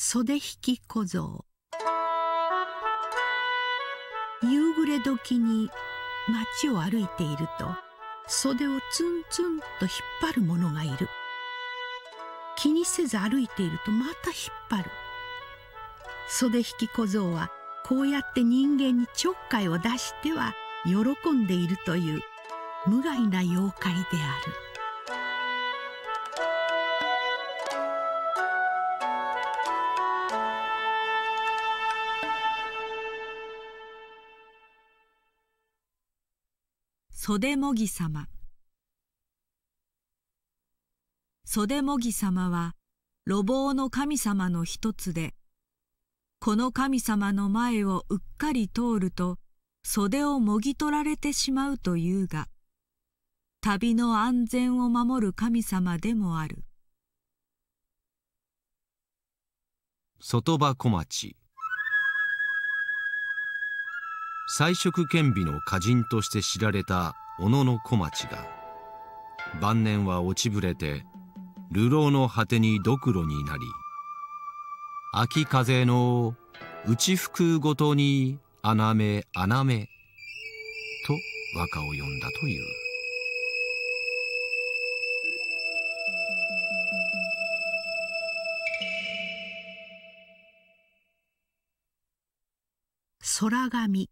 袖引き小僧。夕暮れ時に街を歩いていると、袖をツンツンと引っ張る者がいる。気にせず歩いているとまた引っ張る。袖引き小僧はこうやって人間にちょっかいを出しては喜んでいるという無害な妖怪である。 袖もぎ様。袖もぎ様は路傍の神様の一つで、この神様の前をうっかり通ると袖をもぎ取られてしまうというが、旅の安全を守る神様でもある。 外場小町。才色兼備の歌人として知られた小野小町が、晩年は落ちぶれて流浪の果てにドクロになり、秋風の内吹くごとに穴目穴目と和歌を詠んだという。 空紙。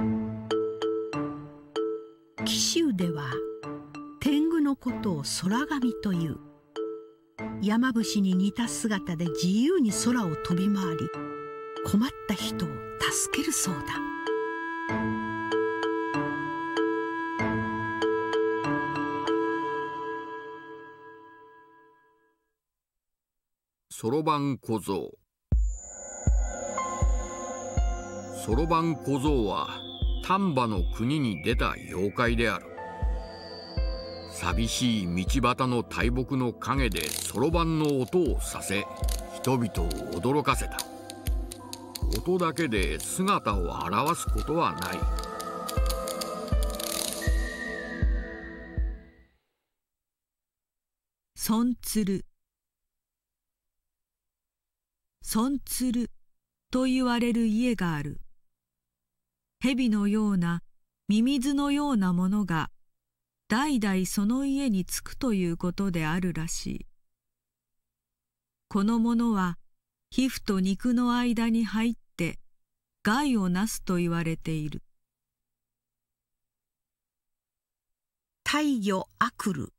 紀州では天狗のことを空紙という。山伏に似た姿で自由に空を飛び回り、困った人を助けるそうだ。 そろばん小僧。そろばん小僧は丹波の国に出た妖怪である。寂しい道端の大木の陰でそろばんの音をさせ、人々を驚かせた。音だけで姿を現すことはない。 孫鶴。孫鶴と言われる家がある。蛇のようなミミズのようなものが代々その家につくということであるらしい。このものは皮膚と肉の間に入って害をなすと言われている。 大魚アクル。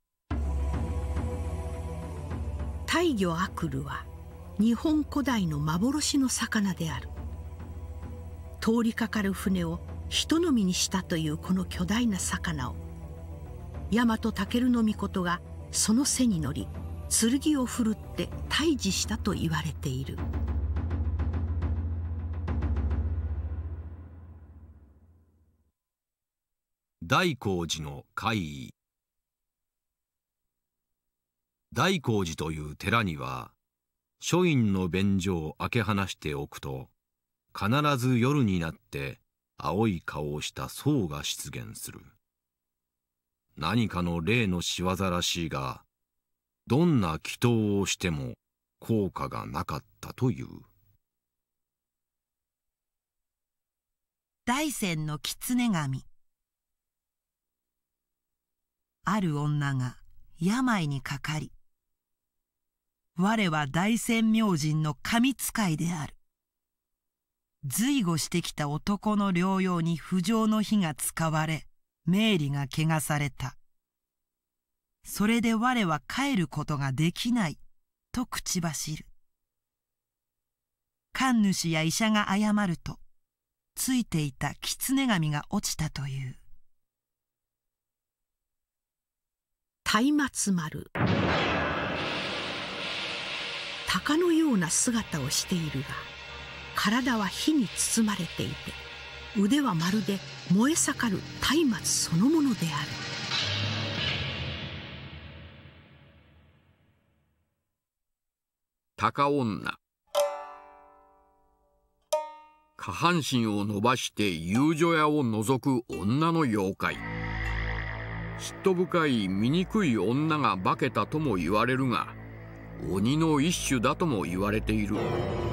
大魚アクルは日本古代の幻の魚である。通りかかる船を人飲みにしたというこの巨大な魚を、大和武尊がその背に乗り剣を振るって退治したと言われている。 大光寺の怪異。大光寺という寺には、書院の便所を開け放しておくと、必ず夜になって青い顔をした僧が出現する。何かの霊の仕業らしいが、どんな祈祷をしても効果がなかったという。 大山の狐神。ある女が病にかかり、我は大仙明神の神使いである。随後してきた男の療養に不浄の火が使われ、命理が汚された。それで我は帰ることができないと口走る。神主や医者が謝ると、ついていた狐神が落ちたという。 松明丸。鷹のような姿をしているが、体は火に包まれていて、腕はまるで燃え盛る松明そのものである。 鷹女。下半身を伸ばして遊女屋を覗く女の妖怪。嫉妬深い醜い女が化けたとも言われるが、 鬼の一種だとも言われている。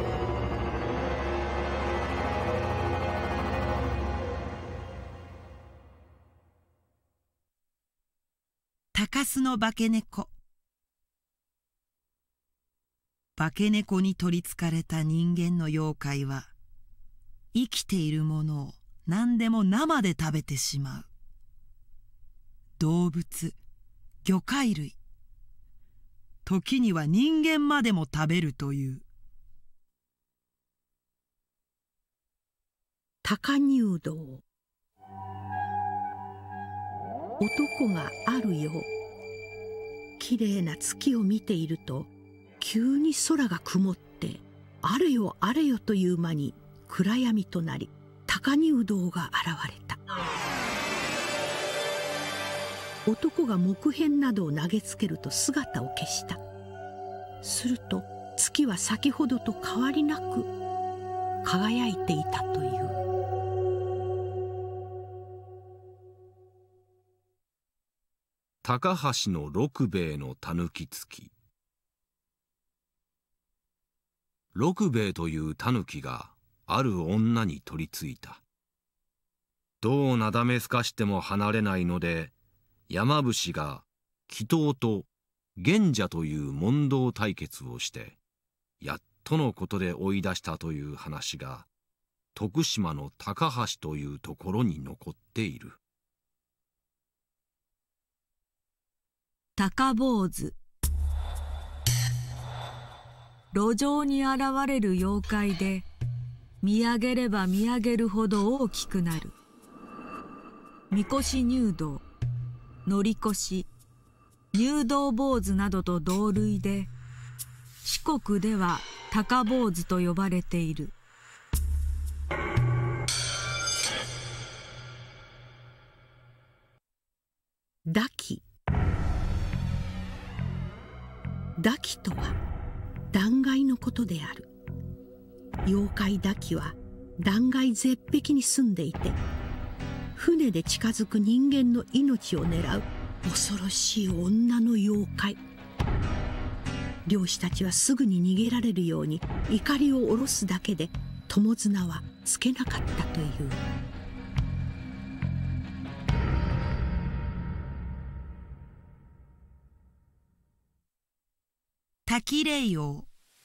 高須の化け猫。化け猫に取りつかれた人間の妖怪は、生きているものを何でも生で食べてしまう。動物、魚介類、時には人間までも食べるという。 高入道。男がある夜、きれいな月を見ていると、急に空が曇って、あれよあれよという間に暗闇となり、高入道が現れた。男が木片などを投げつけると姿を消した。すると月は先ほどと変わりなく輝いていたという。 高橋の六兵衛のたぬき月。六兵衛というたぬきがある女に取りついた。どうなだめすかしても離れないので、山伏が祈祷と賢者という問答対決をして、やっとのことで追い出したという話が、徳島の高橋というところに残っている。 高坊主。路上に現れる妖怪で、見上げれば見上げるほど大きくなる。みこし入道、乗り越入道坊主などと同類で、四国では高坊主と呼ばれている。 堕鬼。堕鬼とは断崖のことである。妖怪堕鬼は断崖絶壁に住んでいて、船で近づく人間の命を狙う恐ろしい女の妖怪。漁師たちはすぐに逃げられるように怒りを下ろすだけで友綱はつけなかったという。 滝霊王。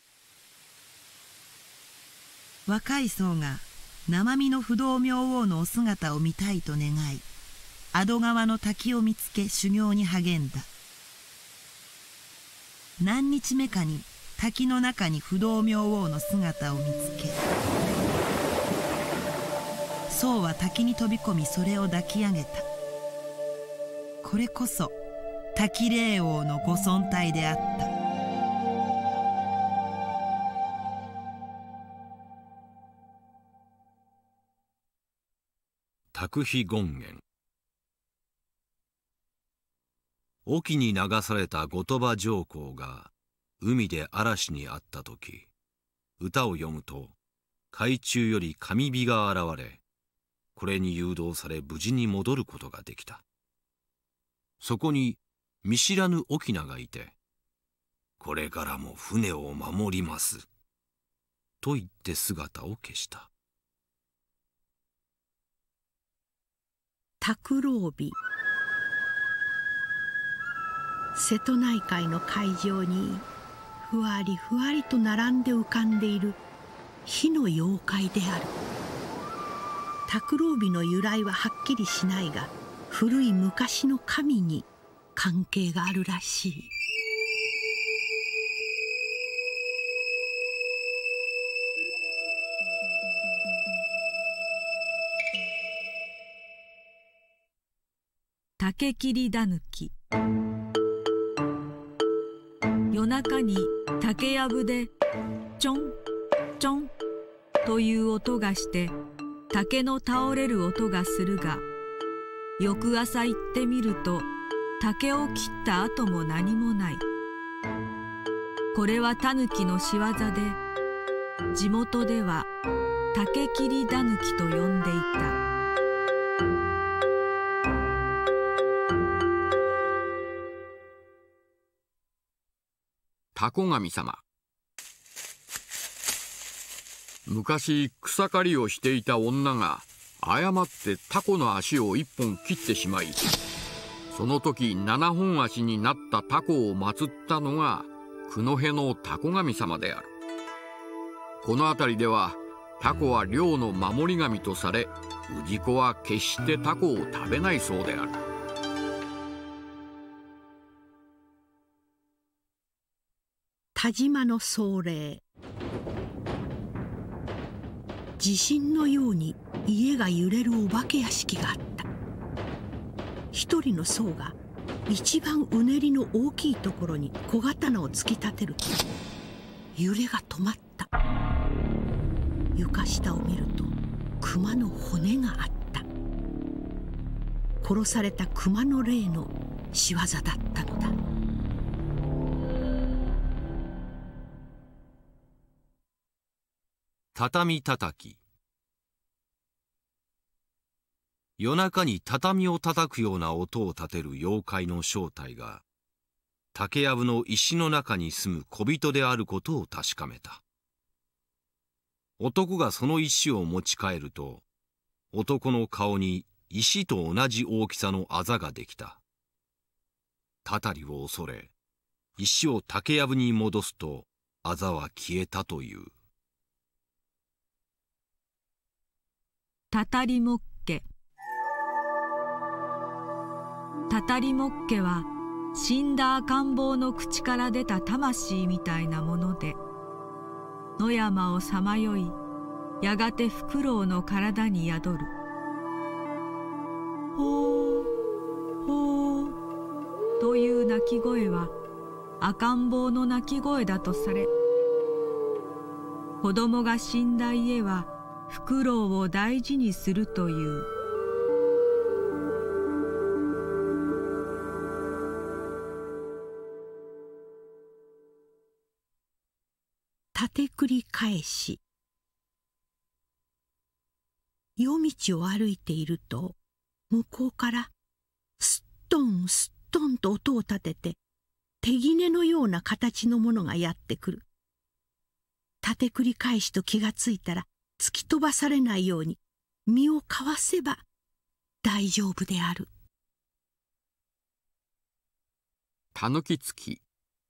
若い僧が生身の不動明王のお姿を見たいと願い、阿戸川の滝を見つけ修行に励んだ。何日目かに滝の中に不動明王の姿を見つけ、僧は滝に飛び込みそれを抱き上げた。これこそ滝霊王のご尊体であった。 卓飛権現。沖に流された後鳥羽上皇が海で嵐にあった時、歌を読むと海中より神火が現れ、これに誘導され無事に戻ることができた。そこに見知らぬ翁がいて、これからも船を守りますと言って姿を消した。 拓郎日。瀬戸内海の海上にふわりふわりと並んで浮かんでいる火の妖怪である。拓郎日の由来ははっきりしないが、古い昔の神に関係があるらしい。 竹切狸。夜中に竹やぶでちょんちょんという音がして竹の倒れる音がするが、翌朝行ってみると竹を切った跡も何もない。これは狸の仕業で、地元では竹切狸と呼んでいた。 タコ神様。昔草刈りをしていた女が誤ってタコの足を一本切ってしまい、その時7本足になったタコを祀ったのが九戸のタコ神様である。この辺りではタコは漁の守り神とされ、氏子は決してタコを食べないそうである。 田島の壮麗。地震のように家が揺れるお化け屋敷があった。一人の僧が一番うねりの大きいところに小刀を突き立てると、揺れが止まった。床下を見ると熊の骨があった。殺された熊の霊の仕業だったのだ。 畳叩き。夜中に畳を叩くような音を立てる妖怪の正体が、竹やぶの石の中に住む小人であることを確かめた。男がその石を持ち帰ると、男の顔に石と同じ大きさのあざができた。たたりを恐れ、石を竹やぶに戻すと、あざは消えたという。 たたりもっけ。たたりもっけは死んだ赤ん坊の口から出た魂みたいなもので、野山をさまよい、やがてフクロウの体に宿る。ほうほうという鳴き声は赤ん坊の鳴き声だとされ、子供が死んだ家はフクロウを大事にするという。 立て繰り返し。夜道を歩いていると、向こうからすっとんすっとんと音を立てて、手ぎねのような形のものがやってくる。立て繰り返しと気がついたら、突き飛ばされないように身をかわせば大丈夫である。 たぬきつき。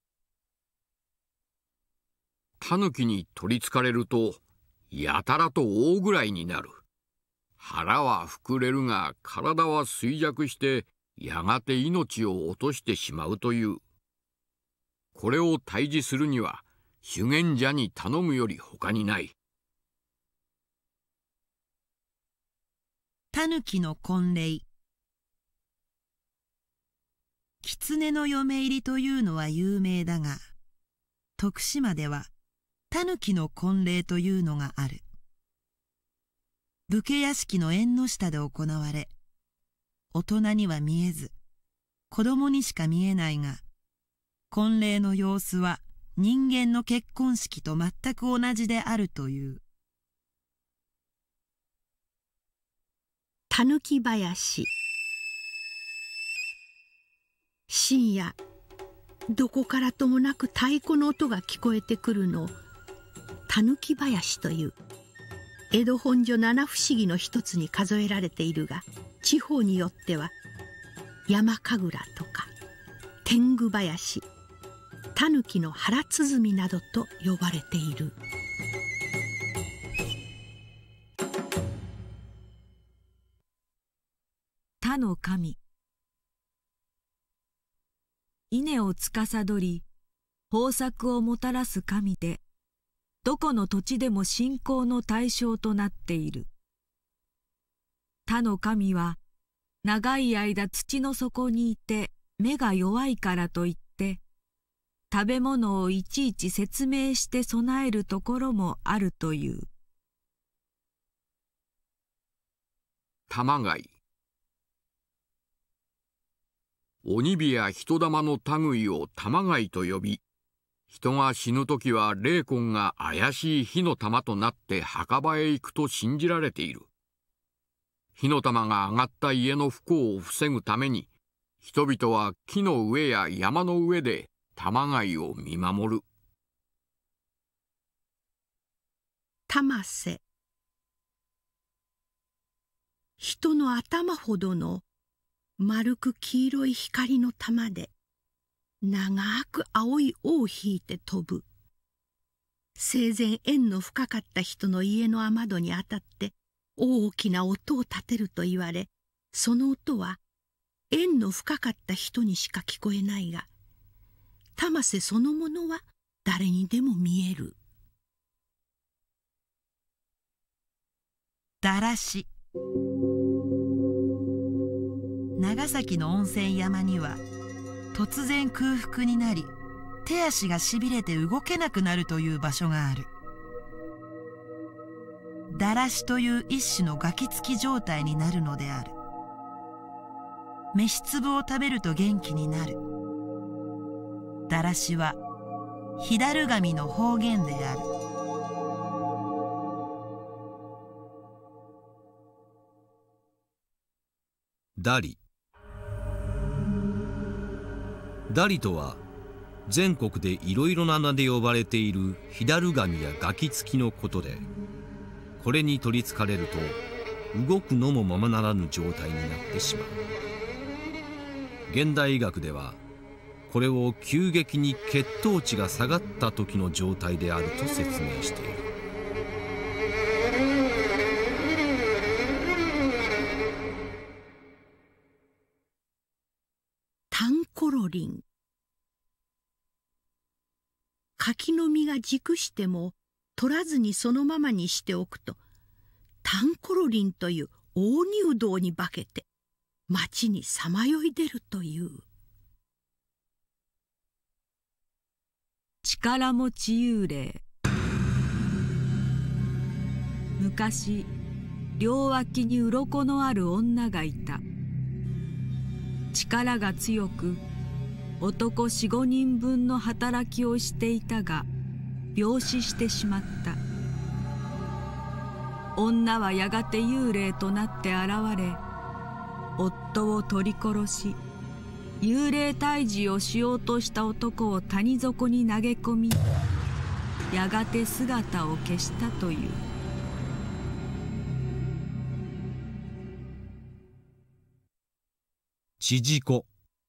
たぬきに取りつかれるとやたらと大ぐらいになる。腹は膨れるが体は衰弱してやがて命を落としてしまうという。これを退治するには修験者に頼むより他にない。 たぬきの婚礼。狐の嫁入りというのは有名だが、徳島ではたぬきの婚礼というのがある。武家屋敷の縁の下で行われ、大人には見えず、子供にしか見えないが、婚礼の様子は人間の結婚式と全く同じであるという。 たぬき林。深夜、どこからともなく太鼓の音が聞こえてくるのをたぬき林という。江戸本所七不思議の一つに数えられているが、地方によっては山神楽とか天狗林、たぬきの腹鼓などと呼ばれている。 他の神。稲を司り、豊作をもたらす神で、どこの土地でも信仰の対象となっている。他の神は、長い間土の底にいて目が弱いからといって、食べ物をいちいち説明して備えるところもあるという。 玉貝。鬼火や人玉の類を玉貝と呼び、人が死ぬときは霊魂が怪しい火の玉となって墓場へ行くと信じられている。火の玉が上がった家の不幸を防ぐために、人々は木の上や山の上で玉貝を見守る。 玉瀬。人の頭ほどの丸く黄色い光の玉で長く青い尾を引いて飛ぶ。生前縁の深かった人の家の雨戸に当たって大きな音を立てると言われ、その音は縁の深かった人にしか聞こえないが、玉瀬そのものは誰にでも見える。 だらし。長崎の温泉山には突然空腹になり、手足がしびれて動けなくなるという場所がある。だらしという一種のガキつき状態になるのである。飯粒を食べると元気になる。だらしはひだる神の方言である。 ダリ。ダリとは全国でいろいろな名で呼ばれているひだる神やガキつきのことで、これに取りつかれると動くのもままならぬ状態になってしまう。現代医学ではこれを急激に血糖値が下がった時の状態であると説明している。 タンコロリン。柿の実が熟しても取らずにそのままにしておくと、タンコロリンという大入道に化けて町にさまよい出るという。 力持ち幽霊。昔、両脇に鱗のある女がいた。力が強く、男4、5人分の働きをしていたが、病死してしまった。女はやがて幽霊となって現れ、夫を取り殺し、幽霊退治をしようとした男を谷底に投げ込み、やがて姿を消したという。 ちじこ。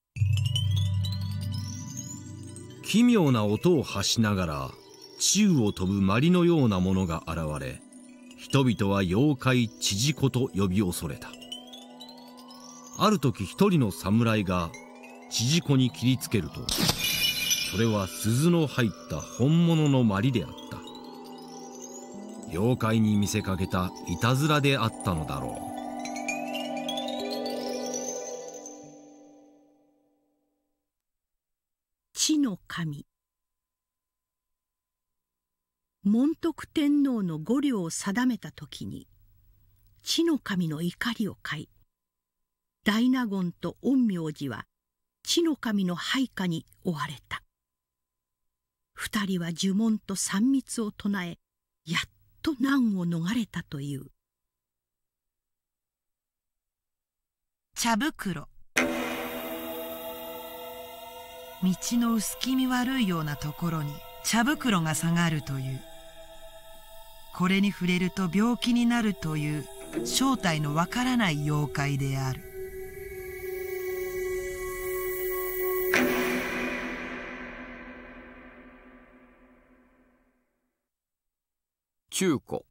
奇妙な音を発しながら宙を飛ぶ鞠のようなものが現れ、人々は妖怪ちじこと呼び恐れた。ある時一人の侍がちじこに切りつけると、それは鈴の入った本物の鞠であった。妖怪に見せかけたいたずらであったのだろう。 地の神。文徳天皇の御領を定めた時に、地の神の怒りを買い、大納言と陰陽師は地の神の配下に追われた。二人は呪文と三密を唱え、やっと難を逃れたという。 茶袋。道の薄気味悪いようなところに茶袋が下がるという。これに触れると病気になるという正体のわからない妖怪である。 中古。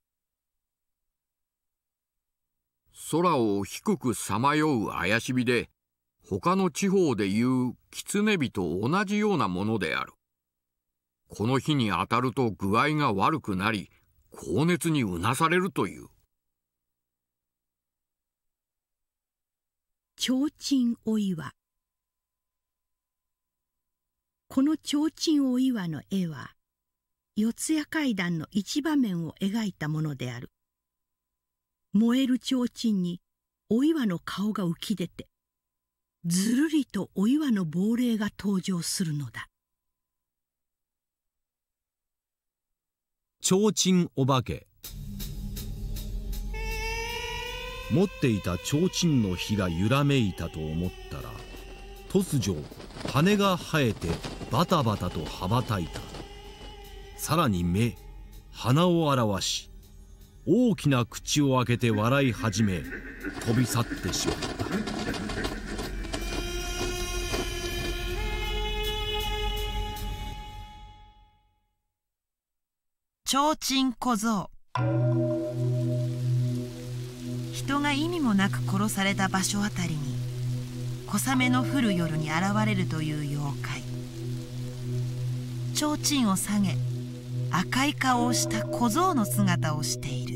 空を低くさまよう怪しびで、他の地方でいう狐火と同じようなものである。この火に当たると具合が悪くなり、高熱にうなされるという。 提灯お岩。この提灯お岩の絵は、四谷怪談の一場面を描いたものである。燃える提灯にお岩の顔が浮き出て、ずるりとお岩の亡霊が登場するのだ。 提灯お化け。持っていた提灯の火が揺らめいたと思ったら、突如羽が生えてバタバタと羽ばたいた。さらに目、鼻を表し、大きな口を開けて笑い始め、飛び去ってしまった。 提灯小僧。人が意味もなく殺された場所あたりに小雨の降る夜に現れるという妖怪。提灯を下げ、赤い顔をした小僧の姿をしている。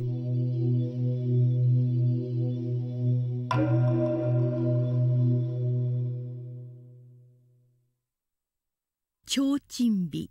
提灯日。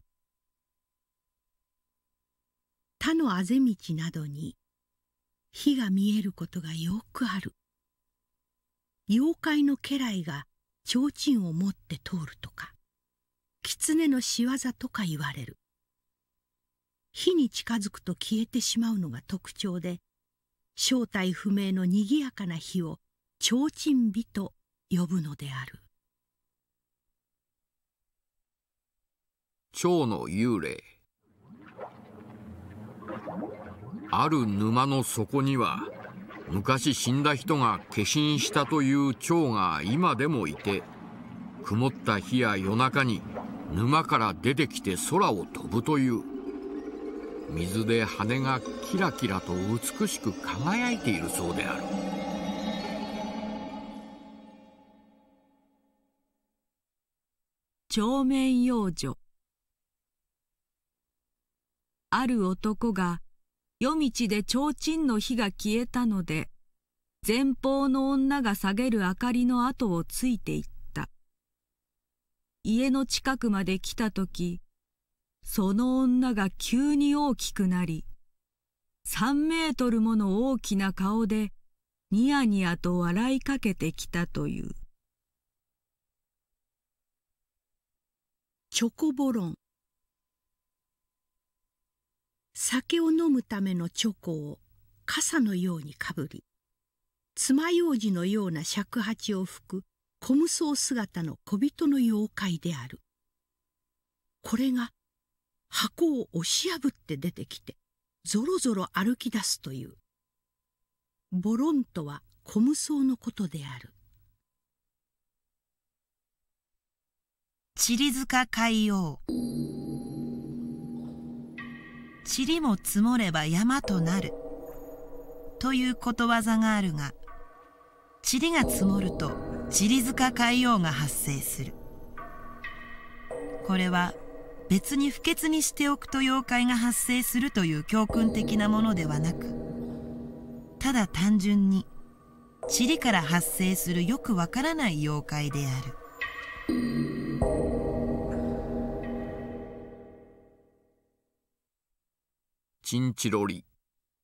他のあぜ道などに火が見えることがよくある。妖怪の家来が提灯を持って通るとか、狐の仕業とか言われる。火に近づくと消えてしまうのが特徴で、正体不明のにぎやかな火を提灯日と呼ぶのである。 蝶の幽霊。ある沼の底には昔死んだ人が化身したという蝶が今でもいて、曇った日や夜中に沼から出てきて空を飛ぶという。水で羽がキラキラと美しく輝いているそうである。 帳面養女。ある男が夜道で提灯の火が消えたので、前方の女が下げる明かりの後をついていった。家の近くまで来たとき、その女が急に大きくなり、3メートルもの大きな顔でニヤニヤと笑いかけてきたという。 チョコボロン。酒を飲むためのチョコを傘のようにかぶり、爪楊枝のような尺八を吹く小無双姿の小人の妖怪である。これが箱を押し破って出てきて、ぞろぞろ歩き出すという。ボロンとは小無双のことである。 塵塚海王。塵も積もれば山となるということわざがあるが、塵が積もると塵塚海王が発生する。これは別に不潔にしておくと妖怪が発生するという教訓的なものではなく、ただ単純に塵から発生するよくわからない妖怪である。 チンチロリ。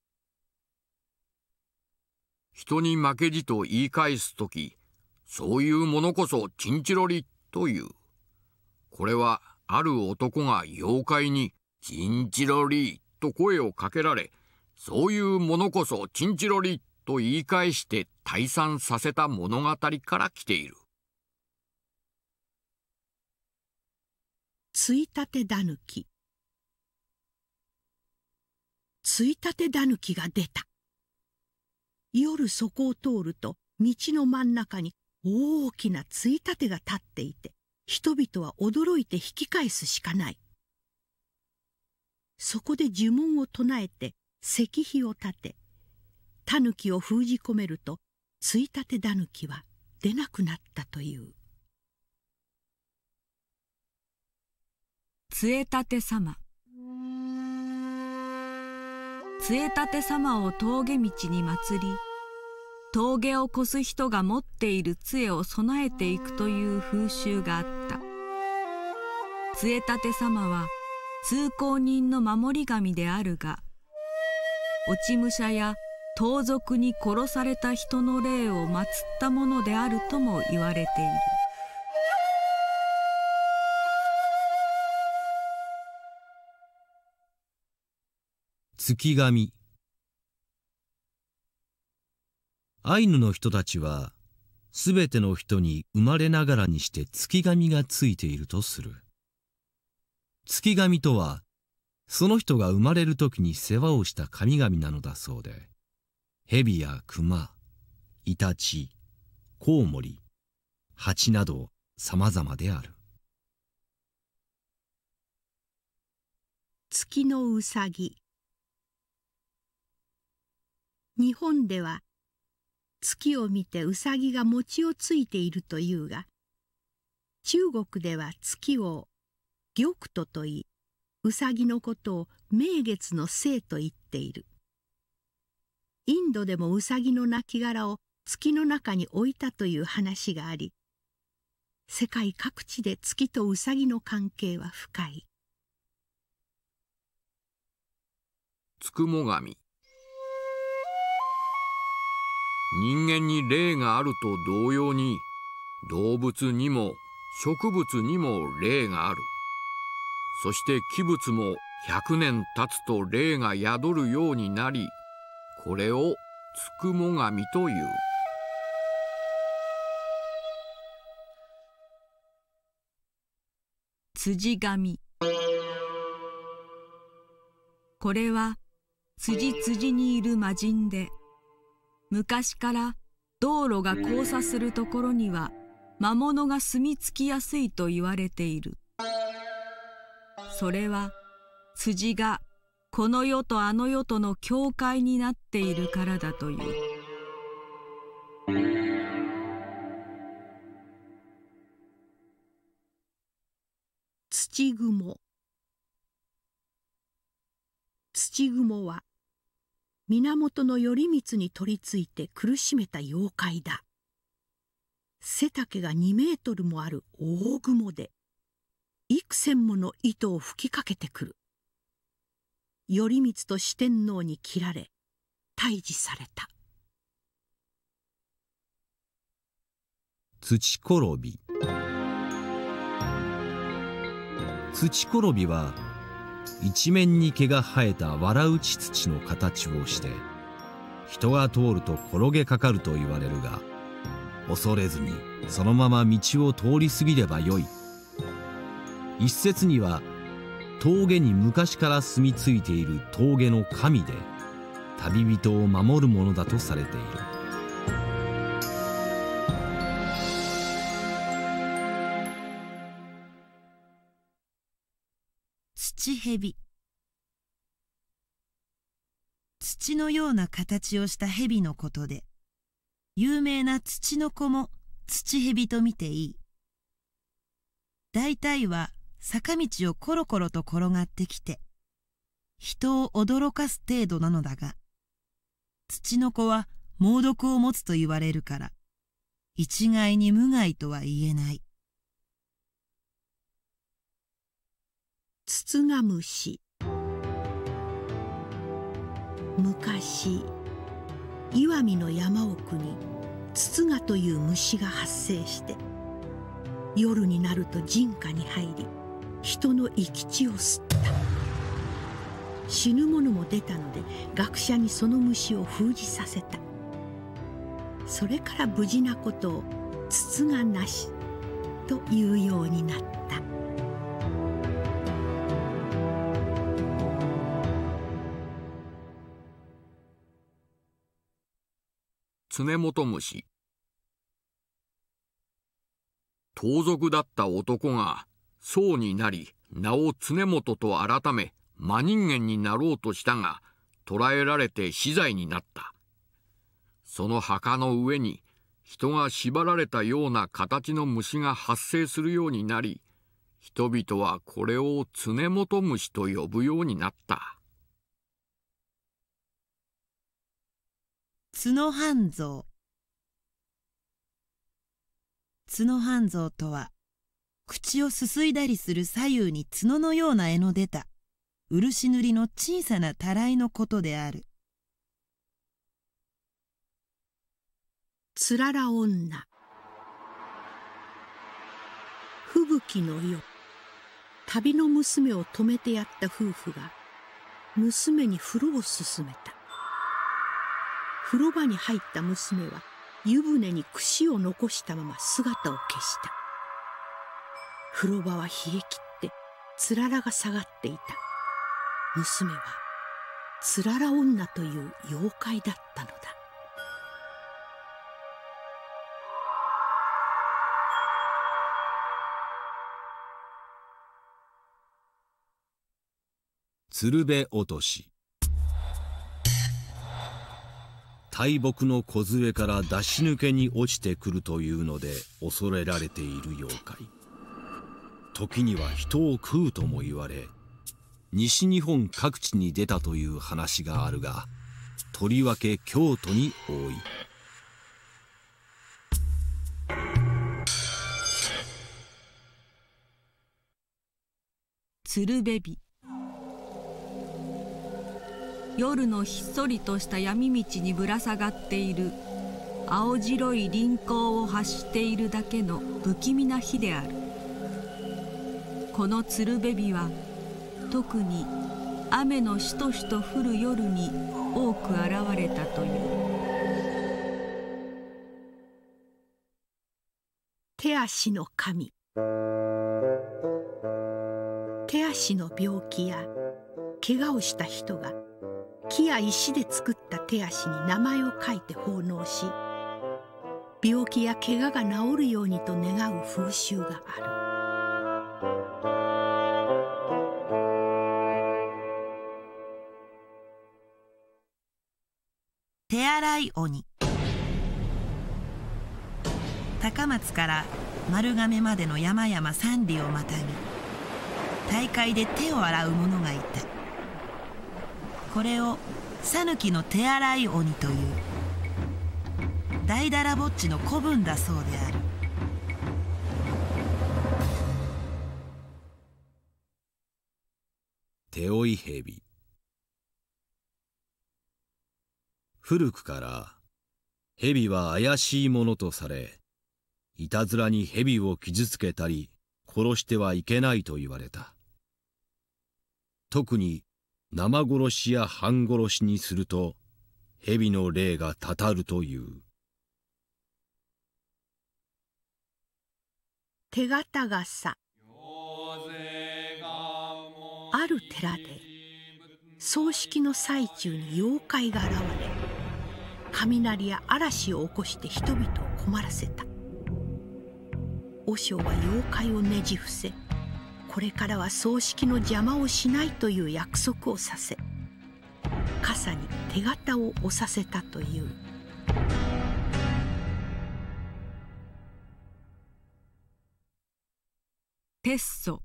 人に負けじと言い返すとき、そういうものこそチンチロリという。これはある男が妖怪にチンチロリと声をかけられ、そういうものこそチンチロリと言い返して退散させた物語から来ている。 ついたてだぬき。ついたてだぬきが出た。夜そこを通ると道の真ん中に大きなついたてが立っていて、人々は驚いて引き返すしかない。そこで呪文を唱えて石碑を立て、たぬきを封じ込めると、ついたてだぬきは出なくなったという。 つえたて様。つえたて様を峠道に祭り、峠を越す人が持っている杖を備えていくという風習があった。つえたて様は通行人の守り神であるが、落ち武者や盗賊に殺された人の霊を祀ったものであるとも言われている。 月神。アイヌの人たちはすべての人に生まれながらにして月神がついているとする。 月神とは、その人が生まれる時に世話をした神々なのだそうで、蛇や熊、イタチ、コウモリ、蜂などさまざまである。 月のうさぎ。日本では月を見てうさぎが餅をついているというが、中国では月を玉兎と言い、うさぎのことを名月の星と言っている。インドでもうさぎの亡骸を月の中に置いたという話があり、世界各地で月とうさぎの関係は深い。 つくも神。人間に霊があると同様に、動物にも植物にも霊がある。そして器物も100年経つと霊が宿るようになり、これをつくも神という。 辻神。これは辻にいる魔人で、昔から道路が交差するところには魔物が住み着きやすいと言われている。それは辻がこの世とあの世との境界になっているからだという。 土蜘蛛は源頼光に取りついて苦しめた妖怪だ。背丈が2メートルもある大蜘で、幾千もの糸を吹きかけてくる。頼光と四天王に斬られ退治された。 土転び。土転びは一面に毛が生えた藁打ち土の形をして、人が通ると転げかかると言われるが、恐れずにそのまま道を通り過ぎればよい。一説には峠に昔から住み着いている峠の神で、旅人を守るものだとされている。 土蛇。土のような形をした蛇のことで、有名な土の子も土蛇と見ていい。大体は坂道をコロコロと転がってきて、人を驚かす程度なのだが、土の子は猛毒を持つと言われるから、一概に無害とは言えない。 つつが虫。昔、石見の山奥につつがという虫が発生して、夜になると人家に入り、人の生き血を吸った。死ぬ者も出たので、学者にその虫を封じさせた。それから無事なことをつつがなしというようになった。 常本虫。盗賊だった男が僧になり、名を常本と改め真人間になろうとしたが、捕らえられて死罪になった。その墓の上に人が縛られたような形の虫が発生するようになり、人々はこれを常本虫と呼ぶようになった。 角半蔵。角半蔵とは、口をすすいだりする左右に角のような柄の出た漆塗りの小さなたらいのことである。 つらら女。吹雪の夜、旅の娘を泊めてやった夫婦が娘に風呂を勧めた。風呂場に入った娘は湯船に櫛を残したまま姿を消した。風呂場は冷え切ってつららが下がっていた。娘はつらら女という妖怪だったのだ。 鶴瓶落とし。大木の梢から出し抜けに落ちてくるというので恐れられている妖怪。時には人を食うとも言われ、西日本各地に出たという話があるが、とりわけ京都に多い。 鶴瓶火。夜のひっそりとした闇道にぶら下がっている青白い輪行を発しているだけの不気味な火である。この鶴瓶火は特に雨のしとしと降る夜に多く現れたという。 手足の神。手足の病気や怪我をした人が木や石で作った手足に名前を書いて奉納し、病気や怪我が治るようにと願う風習がある。 手洗い鬼。高松から丸亀までの山々三里をまたぎ、大海で手を洗う者がいた。これを讃岐の手洗い鬼という。大だらぼっちの子分だそうである。 手負い蛇。古くから蛇は怪しいものとされ、いたずらに蛇を傷つけたり殺してはいけないと言われた。特に生殺しや半殺しにすると蛇の霊がたたるという。 手形笠。ある寺で葬式の最中に妖怪が現れ、雷や嵐を起こして人々を困らせた。和尚は妖怪をねじ伏せ、これからは葬式の邪魔をしないという約束をさせ、傘に手形を押させたという。 鉄祖。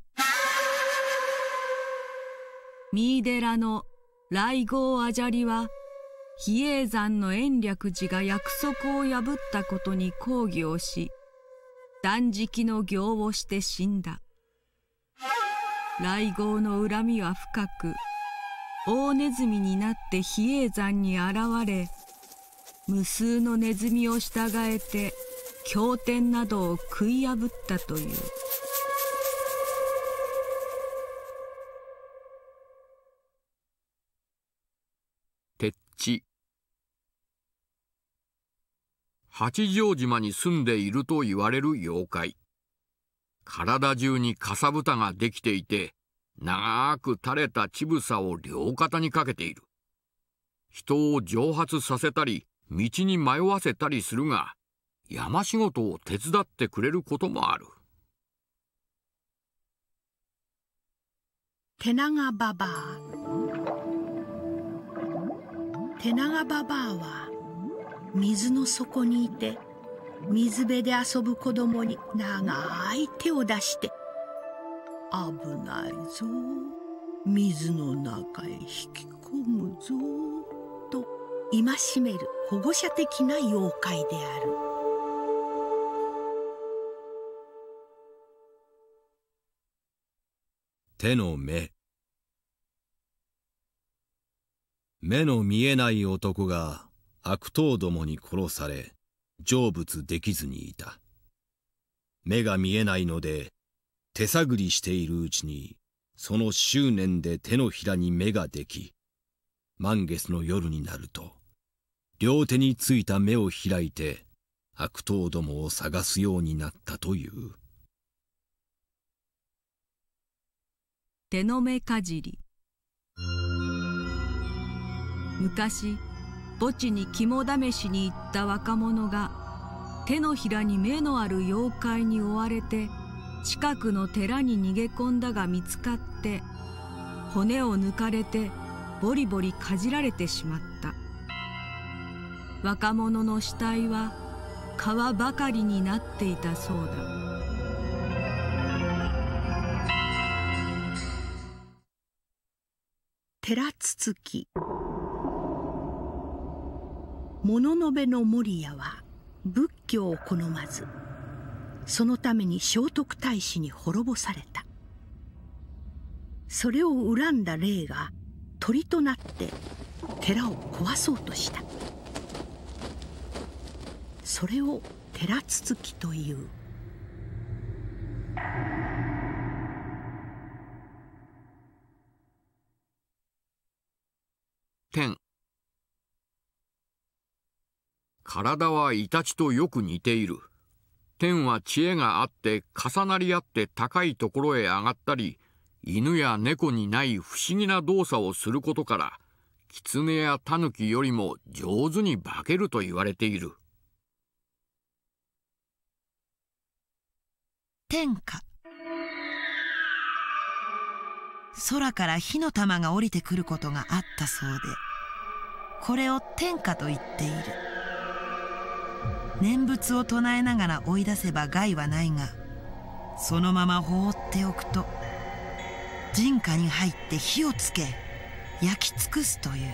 三井寺の来迎阿闍梨は、比叡山の延暦寺が約束を破ったことに抗議をし、断食の行をして死んだ。来迎の恨みは深く、大ネズミになって比叡山に現れ、無数のネズミを従えて経典などを食い破ったという。 鉄地。八丈島に住んでいると言われる妖怪。体中にかさぶたができていて、長く垂れた乳房を両肩にかけている。人を蒸発させたり、道に迷わせたりするが、山仕事を手伝ってくれることもある。 手長ババア。手長ババアは水の底にいて、水辺で遊ぶ子供に長い手を出して「危ないぞ、水の中へ引き込むぞ」と戒める保護者的な妖怪である。 手の目。目の見えない男が悪党どもに殺され、成仏できずにいた。目が見えないので手探りしているうちに、その執念で手のひらに目ができ、満月の夜になると両手についた目を開いて悪党どもを探すようになったという。 手の目かじり。昔墓地に肝試しに行った若者が手のひらに目のある妖怪に追われて近くの寺に逃げ込んだが見つかって、骨を抜かれてボリボリかじられてしまった。若者の死体は皮ばかりになっていたそうだ。 寺つつき。物の部の守屋は仏教を好まず、そのために聖徳太子に滅ぼされた。それを恨んだ霊が鳥となって寺を壊そうとした。それを寺つつきという。 天。体はイタチとよく似ている。天は知恵があって重なり合って高いところへ上がったり、犬や猫にない不思議な動作をすることから、狐や狸よりも上手に化けると言われている。 天下。空から火の玉が降りてくることがあったそうで、これを天下と言っている。念仏を唱えながら追い出せば害はないが、そのまま放っておくと人家に入って火をつけ焼き尽くすという。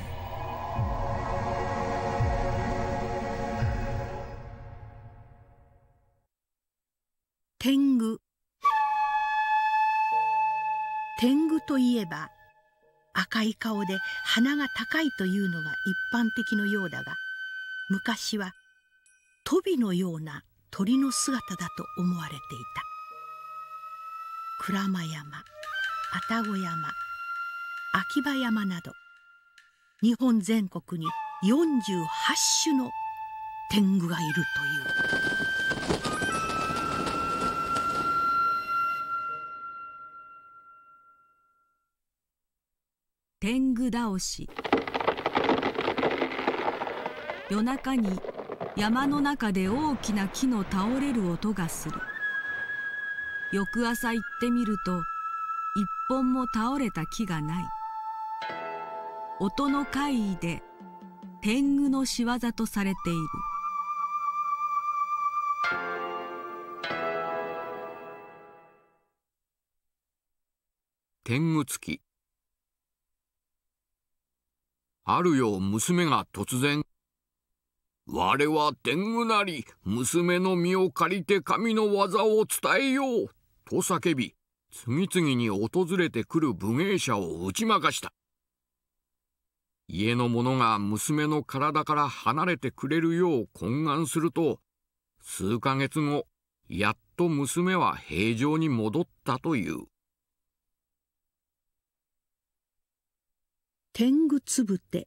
天狗。天狗といえば赤い顔で鼻が高いというのが一般的のようだが、昔はトビのような鳥の姿だと思われていた。鞍馬山、愛宕山、秋葉山など日本全国に48種の天狗がいるという。 天狗倒し。夜中に山の中で大きな木の倒れる音がする。翌朝行ってみると一本も倒れた木がない。音の怪異で天狗の仕業とされている。 天狗付き。あるよ娘が突然、我は天狗なり、娘の身を借りて神の技を伝えようと叫び、次々に訪れてくる武芸者を打ち負かした。家の者が娘の体から離れてくれるよう懇願すると、数ヶ月後、やっと娘は平常に戻ったという。 天狗つぶて。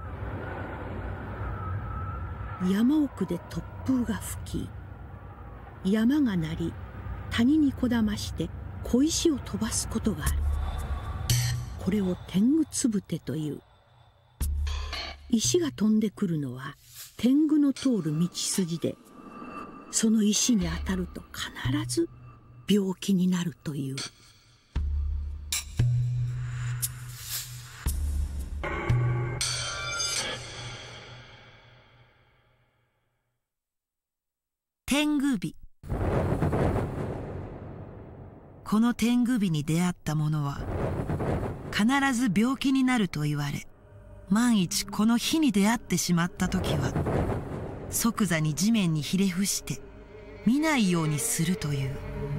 山奥で突風が吹き、山が鳴り谷にこだまして小石を飛ばすことがある。これを天狗つぶてという。石が飛んでくるのは天狗の通る道筋で、その石に当たると必ず病気になるという。 天狗日。この天狗日に出会った者は必ず病気になると言われ、万一この日に出会ってしまった時は即座に地面にひれ伏して見ないようにするという。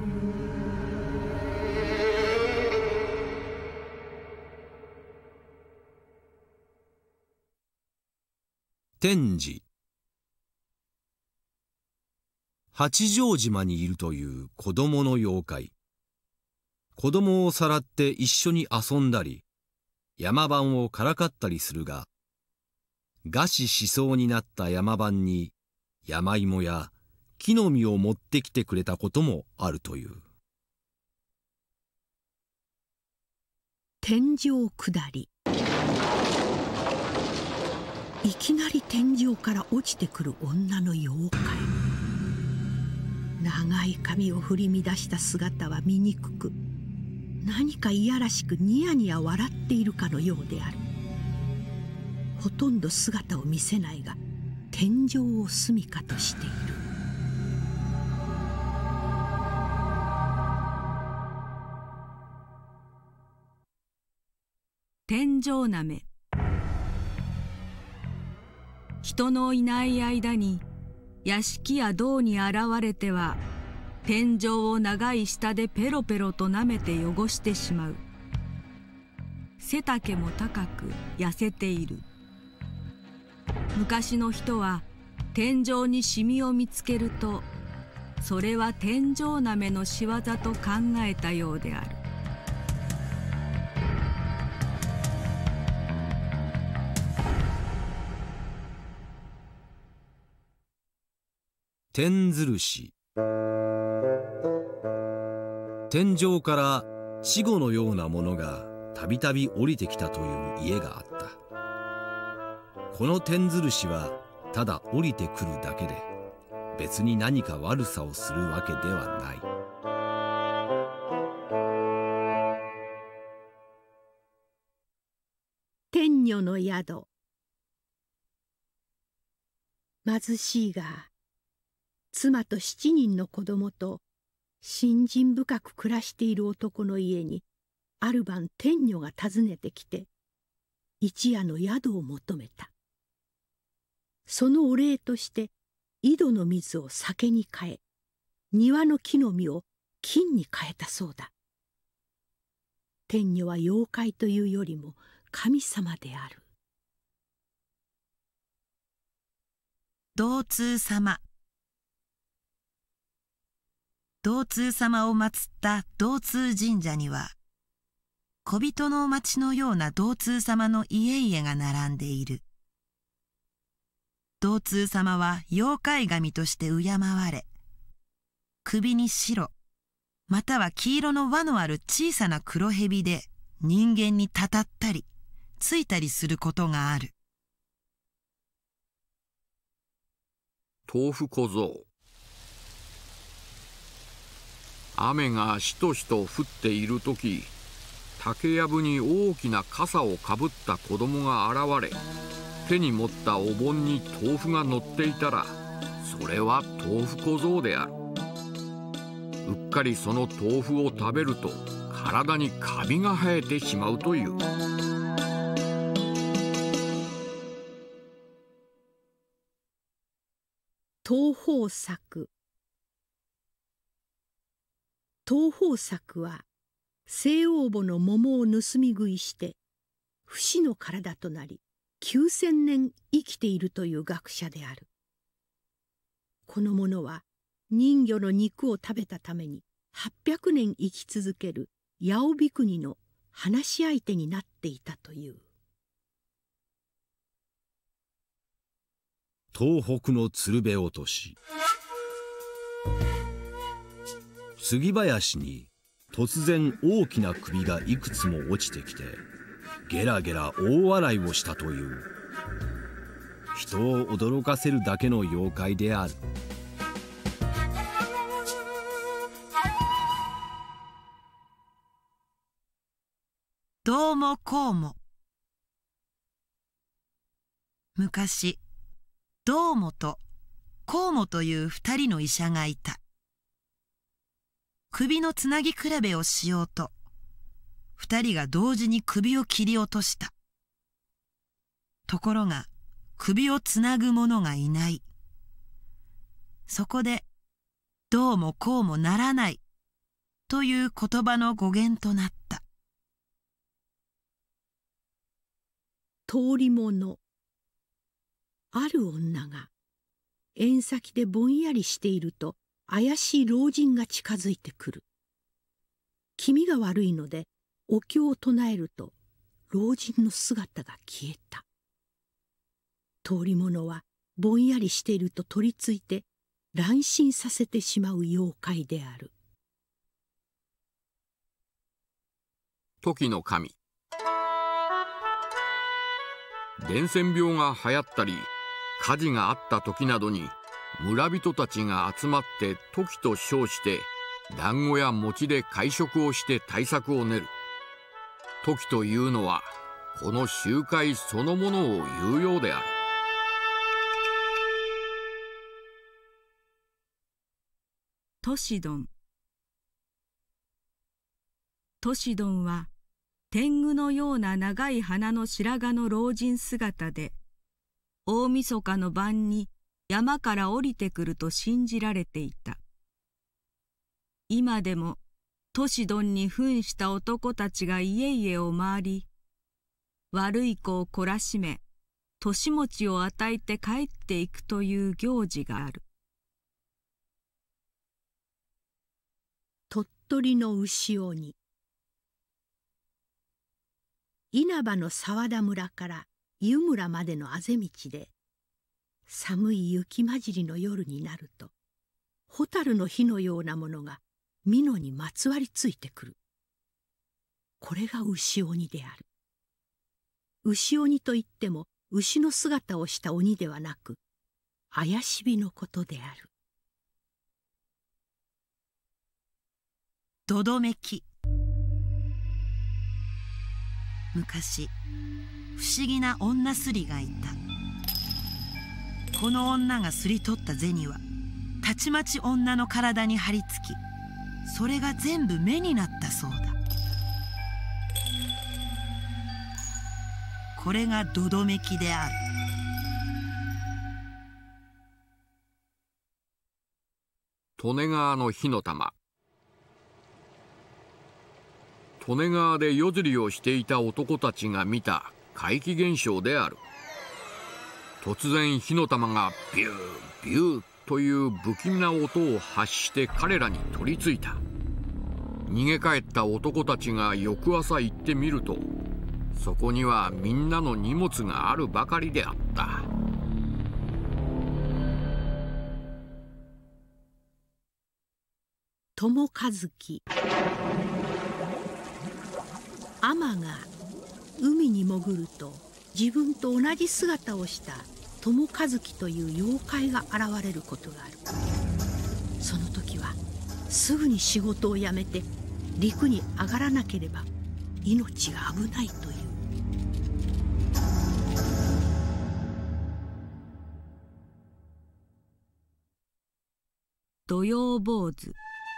天智。八丈島にいるという子供の妖怪。子供をさらって一緒に遊んだり、山番をからかったりするが、餓死しそうになった山番に山芋や木の実を持ってきてくれたこともあるという。 天井下り。いきなり天井から落ちてくる女の妖怪。長い髪を振り乱した姿は醜く、何かいやらしくニヤニヤ笑っているかのようである。ほとんど姿を見せないが、天井を住みかとしている。 天井なめ。人のいない間に屋敷や堂に現れては、天井を長い舌でペロペロと舐めて汚してしまう。背丈も高く痩せている。昔の人は天井にシミを見つけると、それは天井なめの仕業と考えたようである。 天吊るし。天井から死後のようなものがたびたび降りてきたという家があった。この天吊るしはただ降りてくるだけで、別に何か悪さをするわけではない。 天女の宿。貧しいが、妻と7人の子供と信心深く暮らしている男の家に、ある晩天女が訪ねてきて、一夜の宿を求めた。そのお礼として井戸の水を酒に変え、庭の木の実を金に変えたそうだ。天女は妖怪というよりも神様である。 道通様。道通様を祀った道通神社には、小人の町のような道通様の家々が並んでいる。道通様は妖怪神として敬われ、首に白、または黄色の輪のある小さな黒蛇で人間にたたったりついたりすることがある。 豆腐小僧。雨がしとしと降っているとき、竹やぶに大きな笠をかぶった子供が現れ、手に持ったお盆に豆腐が乗っていたら、それは豆腐小僧である。うっかりその豆腐を食べると、体にカビが生えてしまうという。 東方策。東方策は西王母の桃を盗み食いして不死の体となり9000年生きているという学者である。この者は人魚の肉を食べたために800年生き続ける八尾比国の話し相手になっていたという。 東北の鶴瓶落とし。杉林に突然大きな首がいくつも落ちてきて、ゲラゲラ大笑いをしたという。人を驚かせるだけの妖怪である。 どうもこうも。昔、どうもとこうもという2人の医者がいた。首のつなぎ比べをしようと、2人が同時に首を切り落とした。ところが、首をつなぐ者がいない。そこで、どうもこうもならないという言葉の語源となった。 通り物。ある女が縁先でぼんやりしていると怪しい老人が近づいてくる。気味が悪いのでお経を唱えると老人の姿が消えた。通り物はぼんやりしていると取りついて乱心させてしまう妖怪である。 時の神。 伝染病が流行ったり火事があった時などに村人たちが集まって時と称して団子や餅で会食をして対策を練る。時というのはこの集会そのものを言うようである。 トシドン。トシドンは天狗のような長い鼻の白髪の老人姿で、大晦日の晩に山から降りてくると信じられていた。今でもトシドンに扮した男たちが家々を回り、悪い子を懲らしめ、年持ちを与えて帰っていくという行事がある。 鳥取の牛鬼。稲葉の沢田村から湯村までのあぜ道で、寒い雪混じりの夜になると、蛍の火のようなものが美濃にまつわりついてくる。これが牛鬼である。牛鬼といっても牛の姿をした鬼ではなく、怪しびのことである。 どどめき。昔、不思議な女すりがいた。この女がすり取った銭はたちまち女の体に張り付き、それが全部目になったそうだ。これがどどめきである。 利根川の火の玉。利根川で夜釣りをしていた男たちが見た怪奇現象である。突然火の玉がビュービューという不気味な音を発して彼らに取りついた。逃げ帰った男たちが翌朝行ってみると、そこにはみんなの荷物があるばかりであった。 友和樹。海女が海に潜ると自分と同じ姿をした友和樹という妖怪が現れることがある。その時はすぐに仕事を辞めて陸に上がらなければ命が危ないという。 土曜坊主。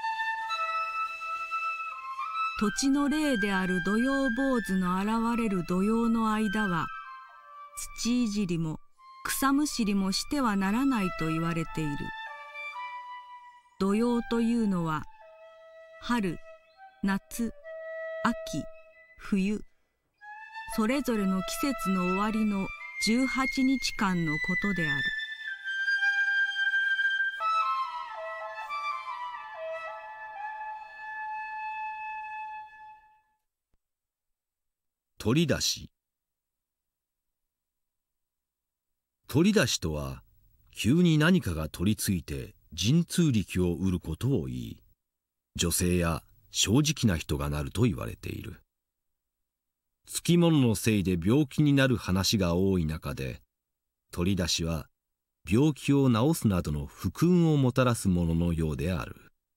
土地の霊である土曜坊主の現れる土曜の間は、土いじりも草むしりもしてはならないと言われている。土曜というのは、春、夏、秋、冬、それぞれの季節の終わりの18日間のことである。 取り出し。取り出しとは、急に何かが取り付いて神通力を得ることを言い、女性や正直な人がなると言われている。つきもののせいで病気になる話が多い中で、取り出しは病気を治すなどの福運をもたらすもののようである。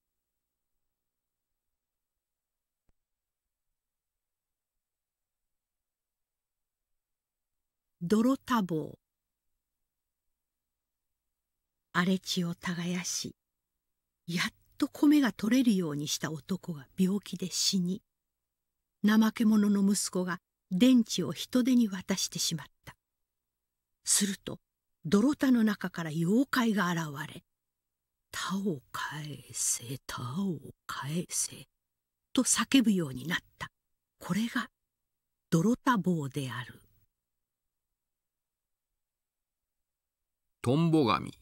泥田坊。荒れ地を耕し、やっと米が取れるようにした男が病気で死に、怠け者の息子が田地を人手に渡してしまった。すると泥田の中から妖怪が現れ、田を返せ、田を返せと叫ぶようになった。これが泥田坊である。 トンボ神。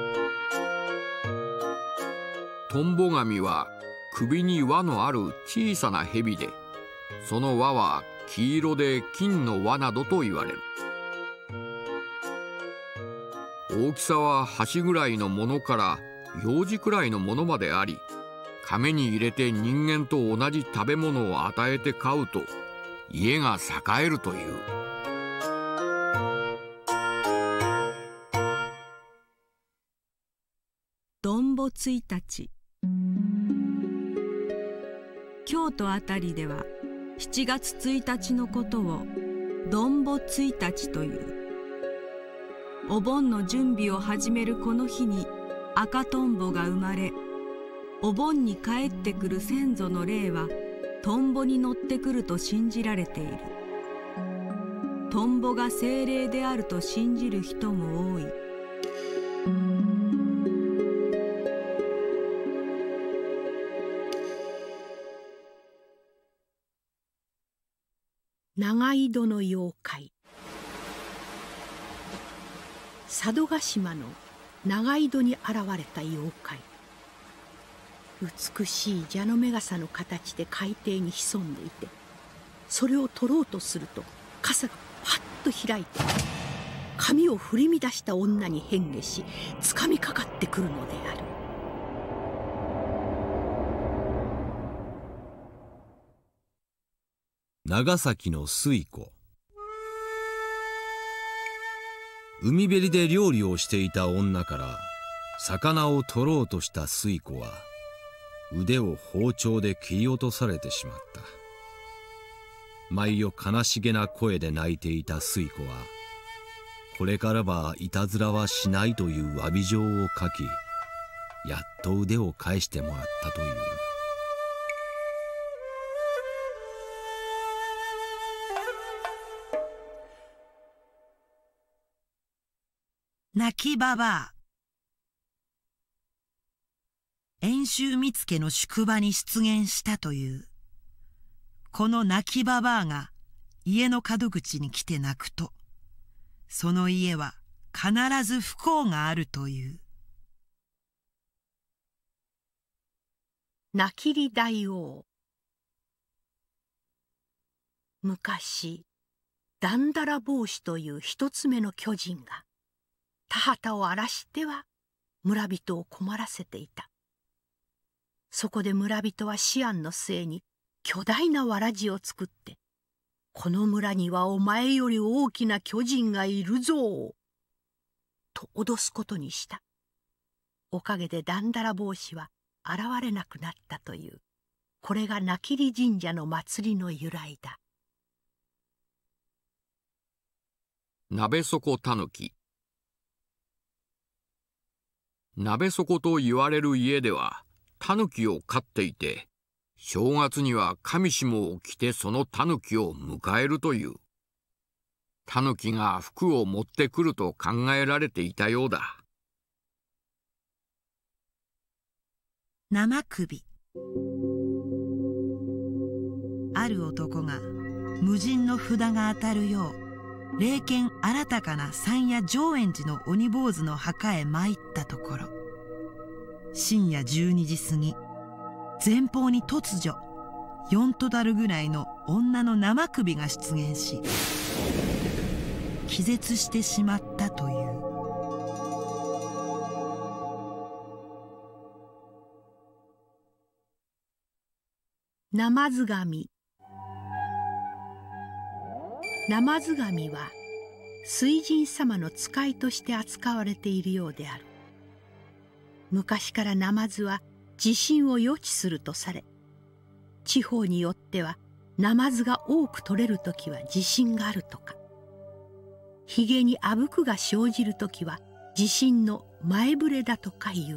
トンボ神は首に輪のある小さな蛇で、その輪は黄色で金の輪などと言われる。大きさは箸ぐらいのものから幼児くらいのものまであり、亀に入れて人間と同じ食べ物を与えて飼うと家が栄えるという。 ぼ1日、京都あたりでは7月1日のことをどんぼ1日という。お盆の準備を始めるこの日に赤とんぼが生まれ、お盆に帰ってくる先祖の霊はとんぼに乗ってくると信じられている。とんぼが精霊であると信じる人も多い。 長井戸の妖怪。佐渡島の長井戸に現れた妖怪。美しい蛇の目傘の形で海底に潜んでいて、それを取ろうとすると傘がパッと開いて、髪を振り乱した女に変化し、つかみかかってくるのである。 長崎の水庫。海べりで料理をしていた女から魚を取ろうとした水庫は腕を包丁で切り落とされてしまった。毎夜悲しげな声で泣いていた水庫は、これからはいたずらはしないという詫び状を書き、やっと腕を返してもらったという。 泣きばばあ。遠州見附の宿場に出現したという。この泣きばばあが家の門口に来て泣くと、その家は必ず不幸があるという。 なきり大王。昔、だんだら帽子という一つ目の巨人が田畑を荒らしては村人を困らせていた。そこで村人は思案の末に巨大なわらじを作って、この村にはお前より大きな巨人がいるぞと脅すことにした。おかげでだんだら帽子は現れなくなったという。これがなきり神社の祭りの由来だ。 鍋底たぬき。鍋底と言われる家ではタヌキを飼っていて、正月には神下を着てそのタヌキを迎えるという。タヌキが福を持ってくると考えられていたようだ。 生首。ある男が無尽の札が当たるよう、霊剣新たかな山谷上円寺の鬼坊主の墓へ参ったところ、深夜12時過ぎ、前方に突如4とだるぐらいの女の生首が出現し、気絶してしまったという。 ナマズガミ。ナマズガミは水神様の使いとして扱われているようである。昔からナマズは地震を予知するとされ、地方によってはナマズが多く取れるときは地震があるとか、ひげにあぶくが生じるときは地震の前触れだとかいう。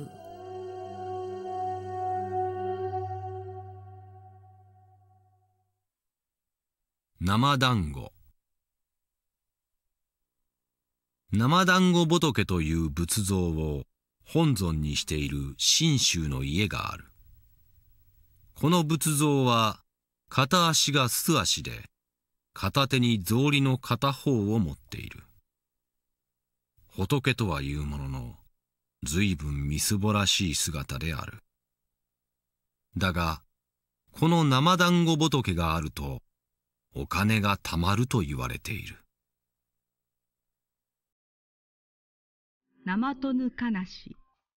生団子。生団子仏という仏像を本尊にしている信州の家がある。この仏像は片足が素足で、片手に草履の片方を持っている。仏とはいうものの、随分みすぼらしい姿である。だが、この生団子仏があると、お金がたまると言われている。 生とぬかなし。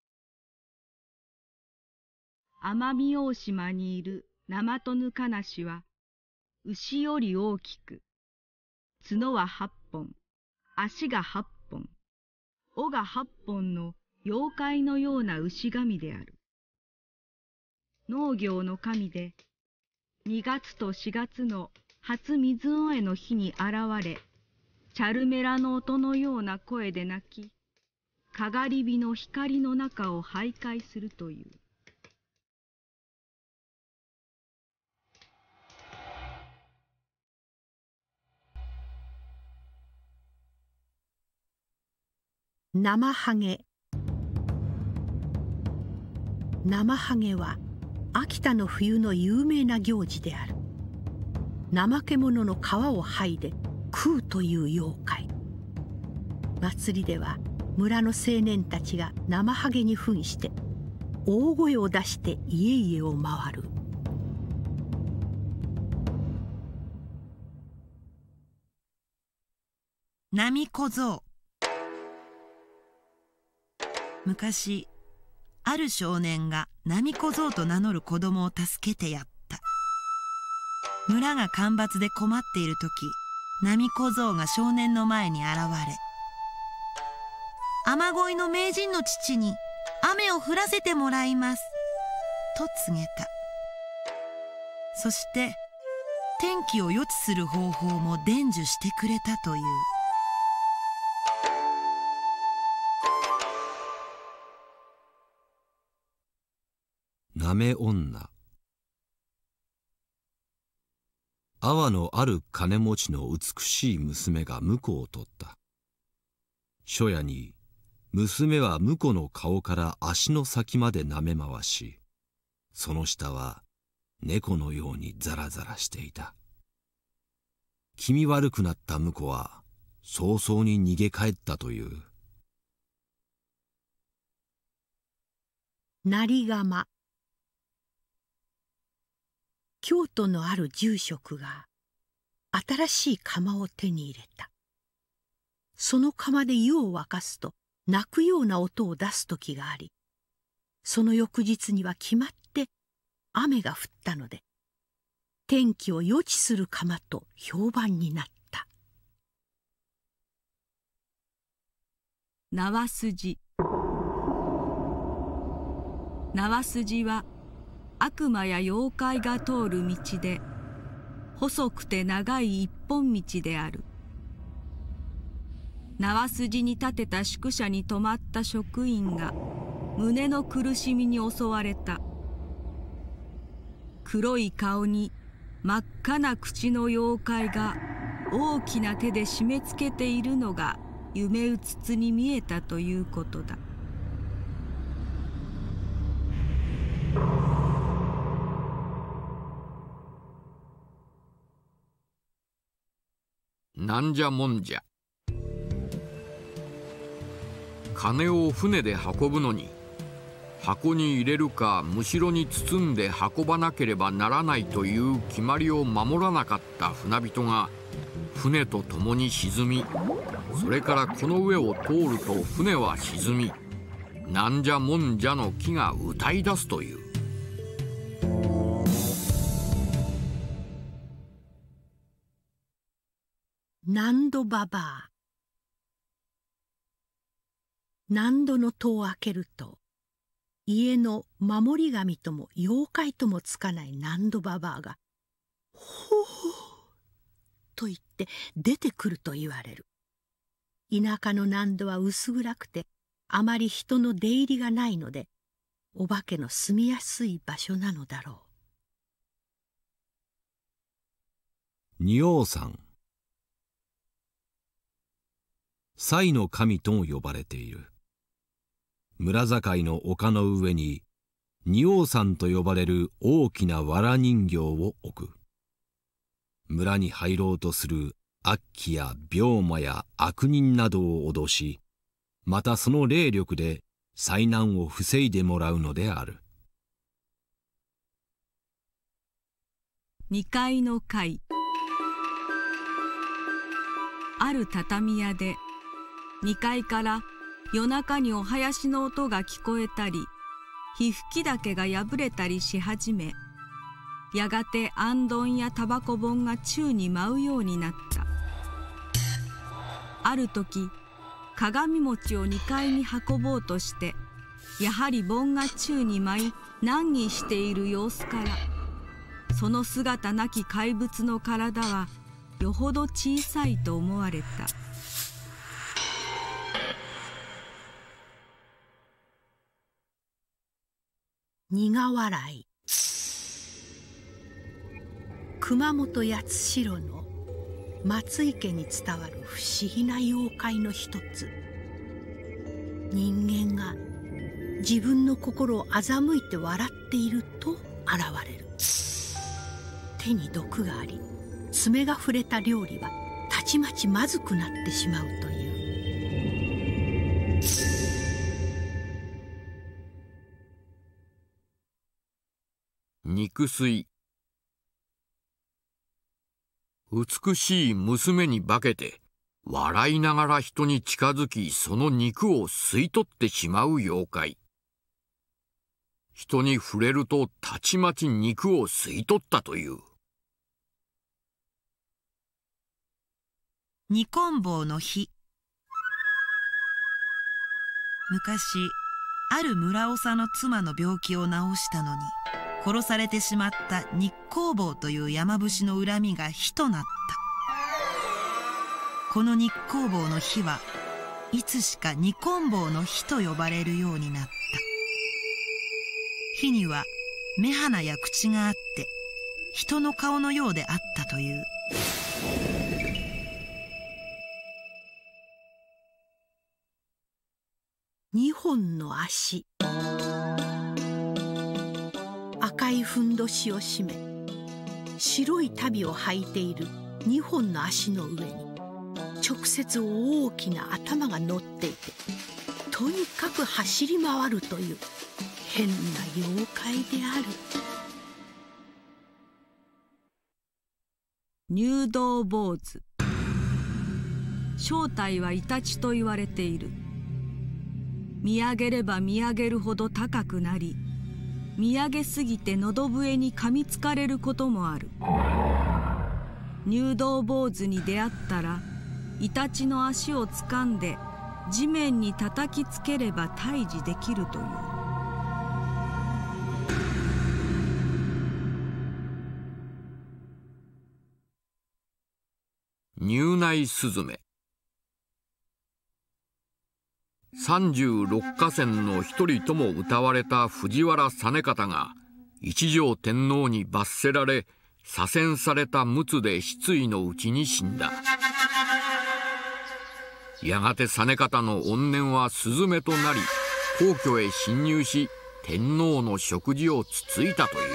奄美大島にいる生とぬかなしは、牛より大きく、角は8本、足が8本、尾が8本の妖怪のような牛神である。農業の神で、2月と4月の初水の絵の日に現れ、チャルメラの音のような声で鳴き、かがり火の光の中を徘徊するという。 生ハゲ。生ハゲは秋田の冬の有名な行事である。怠け者の皮を剥いで食うという妖怪。祭りでは村の青年たちが生ハゲに扮して大声を出して家々を回る。 波小僧。昔、ある少年が波小僧と名乗る子供を助けてやった。村が干ばつで困っている時、波小僧が少年の前に現れ、雨乞いの名人の父に雨を降らせてもらいますと告げた。そして天気を予知する方法も伝授してくれたという。 なめ女。阿波のある金持ちの美しい娘が婿を取った。初夜に娘は婿の顔から足の先まで舐め回し、その下は猫のようにザラザラしていた。気味悪くなった婿は早々に逃げ帰ったという。 なりがま。京都のある住職が新しい釜を手に入れた。その釜で湯を沸かすと鳴くような音を出す時があり、その翌日には決まって雨が降ったので、天気を予知する釜と評判になった。 縄筋。縄筋は悪魔や妖怪が通る道で、細くて長い一本道である。縄筋に立てた宿舎に泊まった職員が胸の苦しみに襲われた。黒い顔に真っ赤な口の妖怪が大きな手で締め付けているのが夢うつつに見えたということだ。 なんじゃもんじゃ。金を船で運ぶのに、箱に入れるかむしろに包んで運ばなければならないという決まりを守らなかった船人が船と共に沈み、それからこの上を通ると船は沈み、なんじゃもんじゃの木が歌い出すという。 納戸ばばあ。納戸の戸を開けると、家の守り神とも妖怪ともつかない納戸ばばあが「ほう」と言って出てくると言われる。田舎の納戸は薄暗くてあまり人の出入りがないので、お化けの住みやすい場所なのだろう。仁王山。祭の神とも呼ばれている。村境の丘の上に仁王山と呼ばれる大きな藁人形を置く。村に入ろうとする悪鬼や病魔や悪人などを脅し、またその霊力で災難を防いでもらうのである。 2階の階。ある畳屋で2階から夜中にお囃子の音が聞こえたり、火吹き竹が破れたりし始め、やがて行灯やタバコ盆が宙に舞うようになった。ある時、 鏡餅を2階に運ぼうとして、やはり盆が宙に舞い難儀している様子から、その姿なき怪物の体はよほど小さいと思われた。 苦笑い。熊本八代の松井家に伝わる不思議な妖怪の一つ。人間が自分の心を欺いて笑っていると現れる。手に毒があり、爪が触れた料理はたちまちまずくなってしまうという。 肉吸。美しい娘に化けて笑いながら人に近づき、その肉を吸い取ってしまう妖怪。人に触れるとたちまち肉を吸い取ったという。 二棍棒の日。昔、ある村長の妻の病気を治したのに、殺されてしまった日光坊という山伏の恨みが火となった。この日光坊の火はいつしか二棍棒の火と呼ばれるようになった。火には目鼻や口があって、人の顔のようであったという。 2本の足。赤いふんどしを締め、白い足袋を履いている2本の足の上に直接大きな頭が乗っていて、とにかく走り回るという変な妖怪である。 入道坊主。正体はイタチと言われている。見上げれば見上げるほど高くなり、見上げすぎて喉笛に噛みつかれることもある。入道坊主に出会ったら、イタチの足をつかんで地面に叩きつければ退治できるという。 入内スズメ。36河川の一人とも謳われた藤原実方が一条天皇に罰せられ、左遷された陸奥で失意のうちに死んだ。やがて実方の怨念はスズメとなり、皇居へ侵入し天皇の食事をつついたという。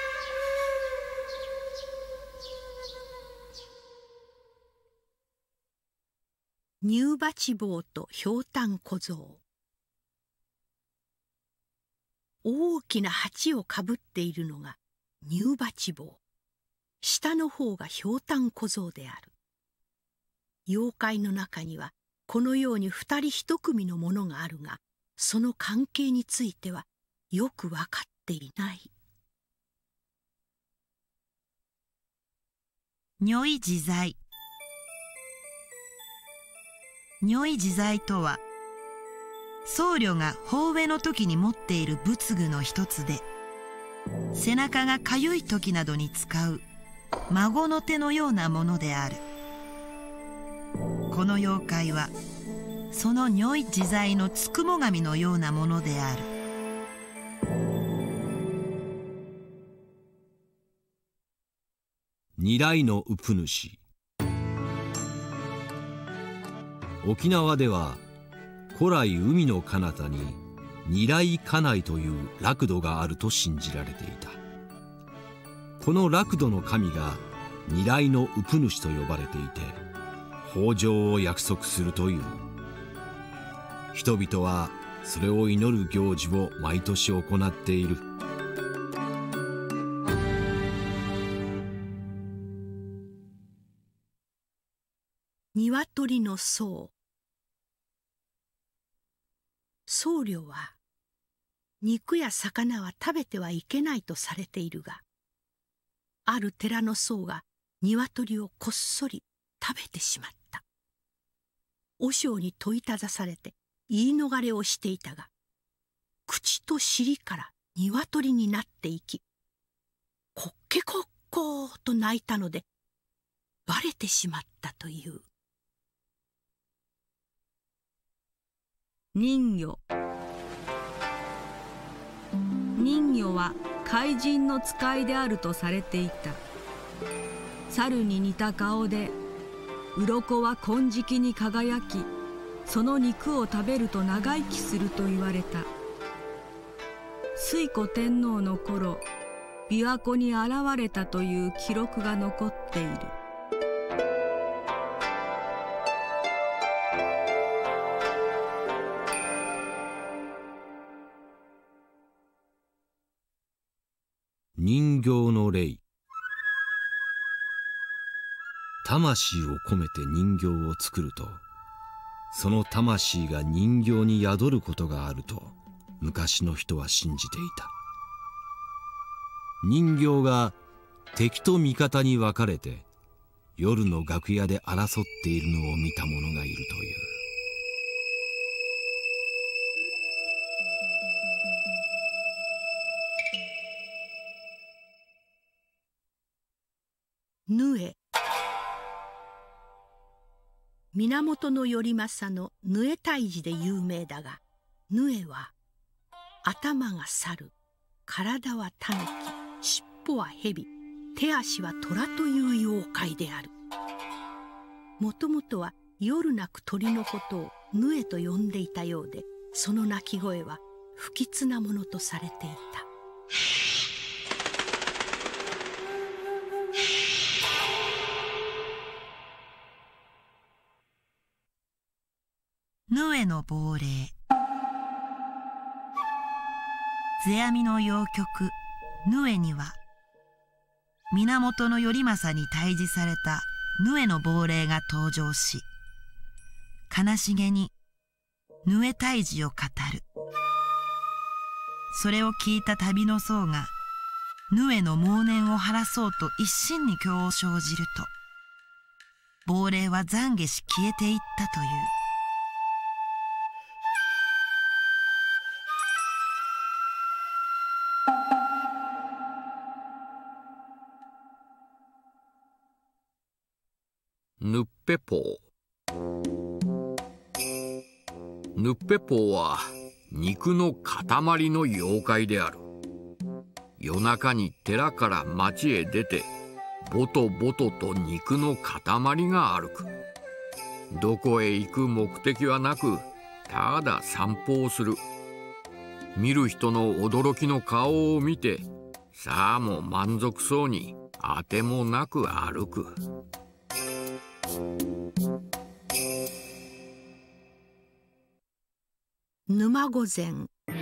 乳鉢棒とひょうたん小僧。大きな鉢をかぶっているのが乳鉢棒、下の方がひょうたん小僧である。妖怪の中にはこのように二人一組のものがあるが、その関係についてはよく分かっていない。 如意自在。如意自在とは、僧侶が法会の時に持っている仏具の一つで、背中がかゆい時などに使う孫の手のようなものである。この妖怪はその如意自在のつくも神のようなものである。 二来のうぷ主。沖縄では古来海の彼方に二来家内という楽土があると信じられていた。この楽土の神が二来のうぷ主と呼ばれていて、豊穣を約束するという。人々はそれを祈る行事を毎年行っている。 鶏の僧。僧侶は肉や魚は食べてはいけないとされているが、ある寺の僧が鶏をこっそり食べてしまった。 和尚に問いただされて言い逃れをしていたが、口と尻から鶏になっていき、こっけこっこーと鳴いたのでバレてしまったという。 人魚。人魚は怪人の使いであるとされていた。猿に似た顔で、鱗は金色に輝き、その肉を食べると長生きすると言われた。推古天皇の頃、琵琶湖に現れたという記録が残っている。 人形の霊。魂を込めて人形を作ると、その魂が人形に宿ることがあると昔の人は信じていた。人形が敵と味方に分かれて夜の楽屋で争っているのを見た者がいるという。 ヌエ。源頼政のヌエ退治で有名だが、ヌエは頭が猿、体はタヌキ、尻尾は蛇、手足は虎という妖怪である。もともとは夜鳴く鳥のことをヌエと呼んでいたようで、その鳴き声は不吉なものとされていた。 ヌエの亡霊。世阿弥の謡曲「ヌエ」には、源頼政に退治されたヌエの亡霊が登場し、悲しげにヌエ退治を語る。それを聞いた旅の僧がヌエの妄念を晴らそうと一心に興を生じると、亡霊は懺悔し消えていったという。 ヌッペポー。ヌッペポーは肉の塊の妖怪である。夜中に寺から町へ出て、ボトボトと肉の塊が歩く。どこへ行く目的はなく、ただ散歩をする。見る人の驚きの顔を見て、さあも満足そうにあてもなく歩く。 沼御前。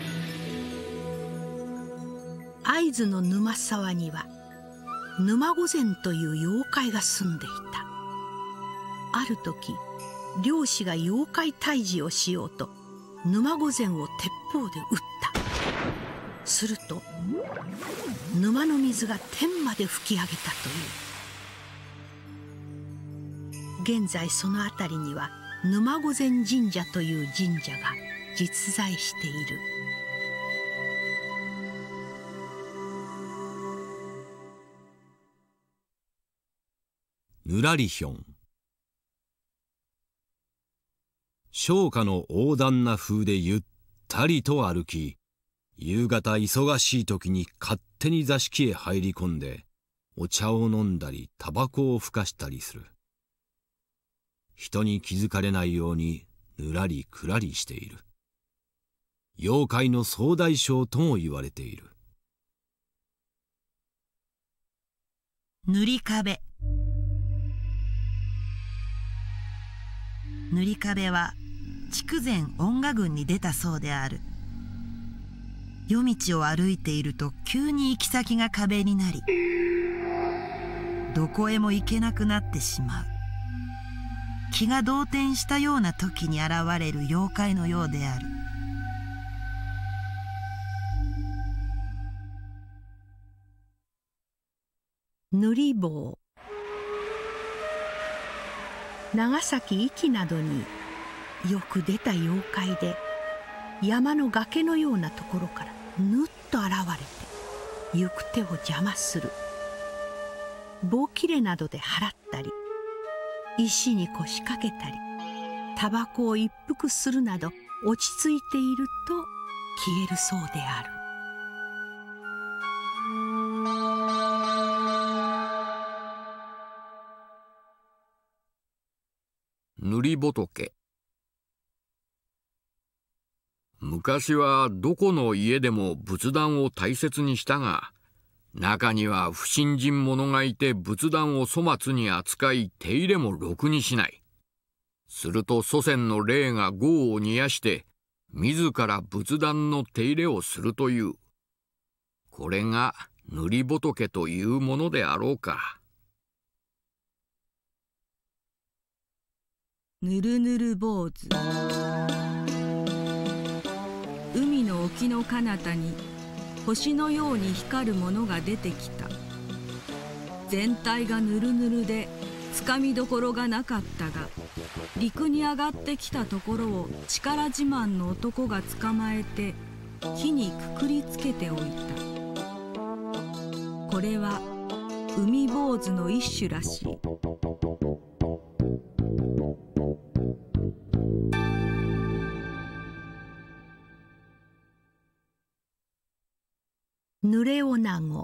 会津の沼沢には沼御前という妖怪が住んでいた。ある時、漁師が妖怪退治をしようと沼御前を鉄砲で撃った。すると沼の水が天まで吹き上げたという。現在その辺りには沼御前神社という神社が実在している。 ぬらりひょん。商家の横断な風でゆったりと歩き、夕方忙しい時に勝手に座敷へ入り込んでお茶を飲んだりタバコをふかしたりする。人に気づかれないようにぬらりくらりしている。妖怪の総大将とも言われている。 塗り壁。塗り壁は筑前恩賀郡に出たそうである。夜道を歩いていると急に行き先が壁になり、どこへも行けなくなってしまう。気が動転したような時に現れる妖怪のようである。 塗り棒。長崎壱岐などによく出た妖怪で、山の崖のようなところからぬっと現れて行く手を邪魔する。棒切れなどで払ったり、石に腰掛けたり、タバコを一服するなど落ち着いていると消えるそうである。 塗り仏。昔はどこの家でも仏壇を大切にしたが、中には不信心者がいて仏壇を粗末に扱い手入れもろくにしない。すると祖先の霊が業を煮やして自ら仏壇の手入れをするという。これが塗り仏というものであろうか。 ぬるぬる坊主。海の沖の彼方に星のように光るものが出てきた。全体がぬるぬるでつかみどころがなかったが、陸に上がってきたところを力自慢の男が捕まえて木にくくりつけておいた。これは海坊主の一種らしい。 濡れ女子。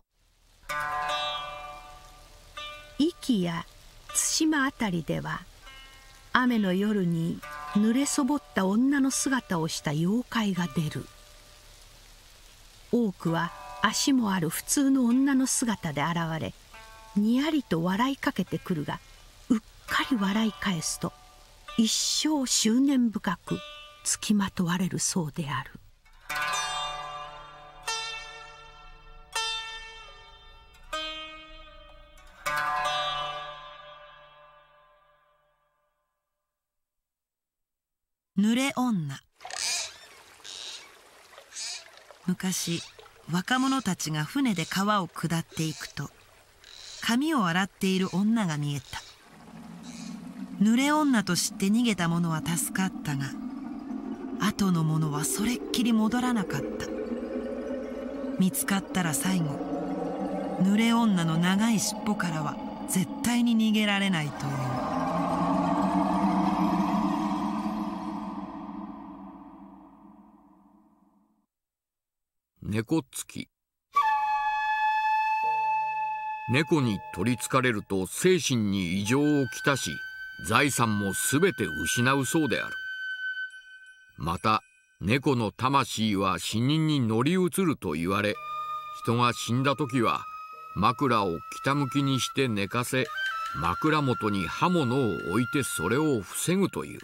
壱岐や対馬あたりでは、雨の夜に濡れそぼった女の姿をした妖怪が出る。多くは足もある普通の女の姿で現れ、にやりと笑いかけてくるが、うっかり笑い返すと一生執念深くつきまとわれるそうである。 濡れ女。昔、若者たちが船で川を下っていくと、髪を洗っている女が見えた。濡れ女と知って逃げた者は助かったが、後の者はそれっきり戻らなかった。見つかったら最後、濡れ女の長い尻尾からは絶対に逃げられないという。 猫つき。猫に取りつかれると精神に異常をきたし、財産もすべて失うそうである。また猫の魂は死人に乗り移ると言われ、人が死んだ時は枕を北向きにして寝かせ、枕元に刃物を置いてそれを防ぐという。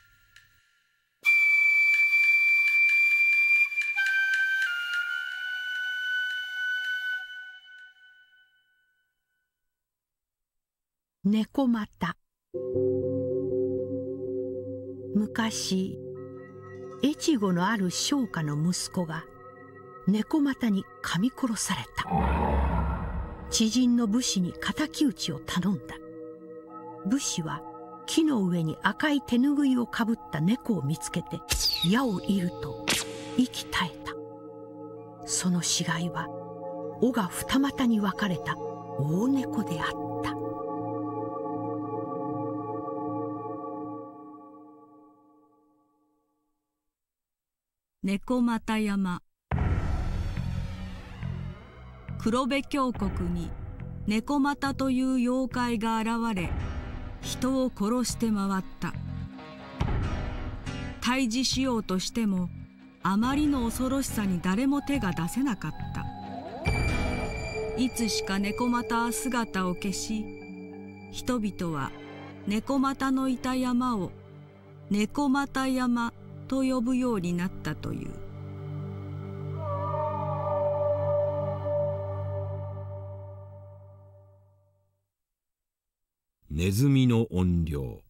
猫又。昔、越後のある商家の息子が猫又に噛み殺された。知人の武士に敵討ちを頼んだ。武士は木の上に赤い手ぬぐいをかぶった猫を見つけて矢を射ると息絶えた。その死骸は尾が二股に分かれた大猫であった。 猫又山。黒部峡谷に猫又という妖怪が現れ、人を殺して回った。退治しようとしても、あまりの恐ろしさに誰も手が出せなかった。いつしか猫又は姿を消し、人々は猫又のいた山を猫又山と呼ぶようになったという。 ネズミの怨霊。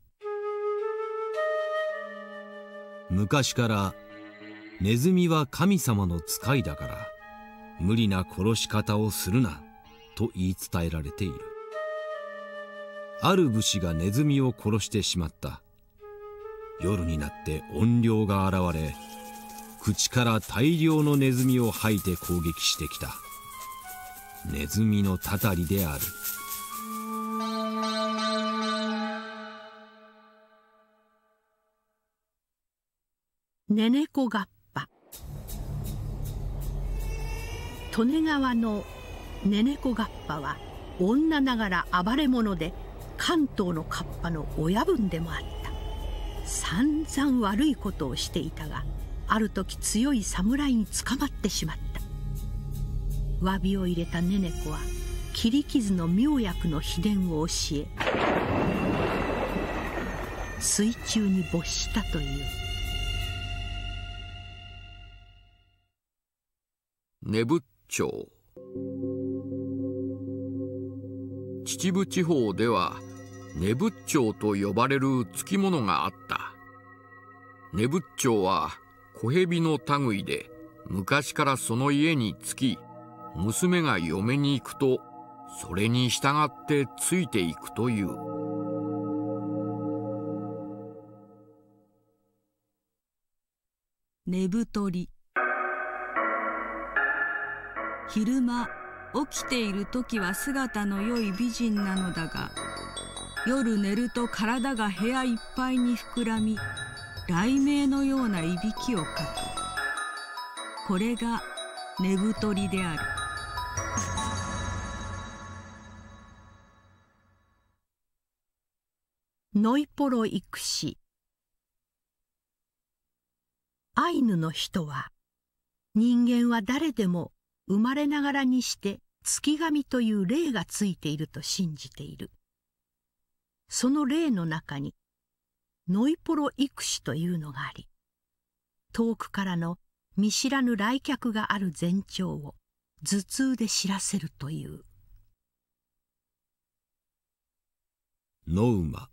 昔からネズミは神様の使いだから無理な殺し方をするなと言い伝えられている。ある武士がネズミを殺してしまった。 夜になって怨霊が現れ、口から大量のネズミを吐いて攻撃してきた。ネズミのたたりである。 ねねこがっぱ。利根川のねねこがっぱは女ながら暴れ者で、関東の河童の親分でもあった。散々悪いことをしていたが、ある時強い侍に捕まってしまった。詫びを入れたねねこは切り傷の妙薬の秘伝を教え、水中に没したという。 根仏町。秩父地方では根仏町と呼ばれる付き物があった。根仏町は小蛇の類で、昔からその家につき、娘が嫁に行くとそれに従ってついていくという。 寝太り。昼間起きている時は姿の良い美人なのだが、夜寝ると体が部屋いっぱいに膨らみ、雷鳴のようないびきをかく。これが寝太りである。 ノイポロイクシ。アイヌの人は、人間は誰でも生まれながらにして月神という霊がついていると信じている。その霊の中にノイポロイクシというのがあり、遠くからの見知らぬ来客がある前兆を頭痛で知らせるという。 野馬。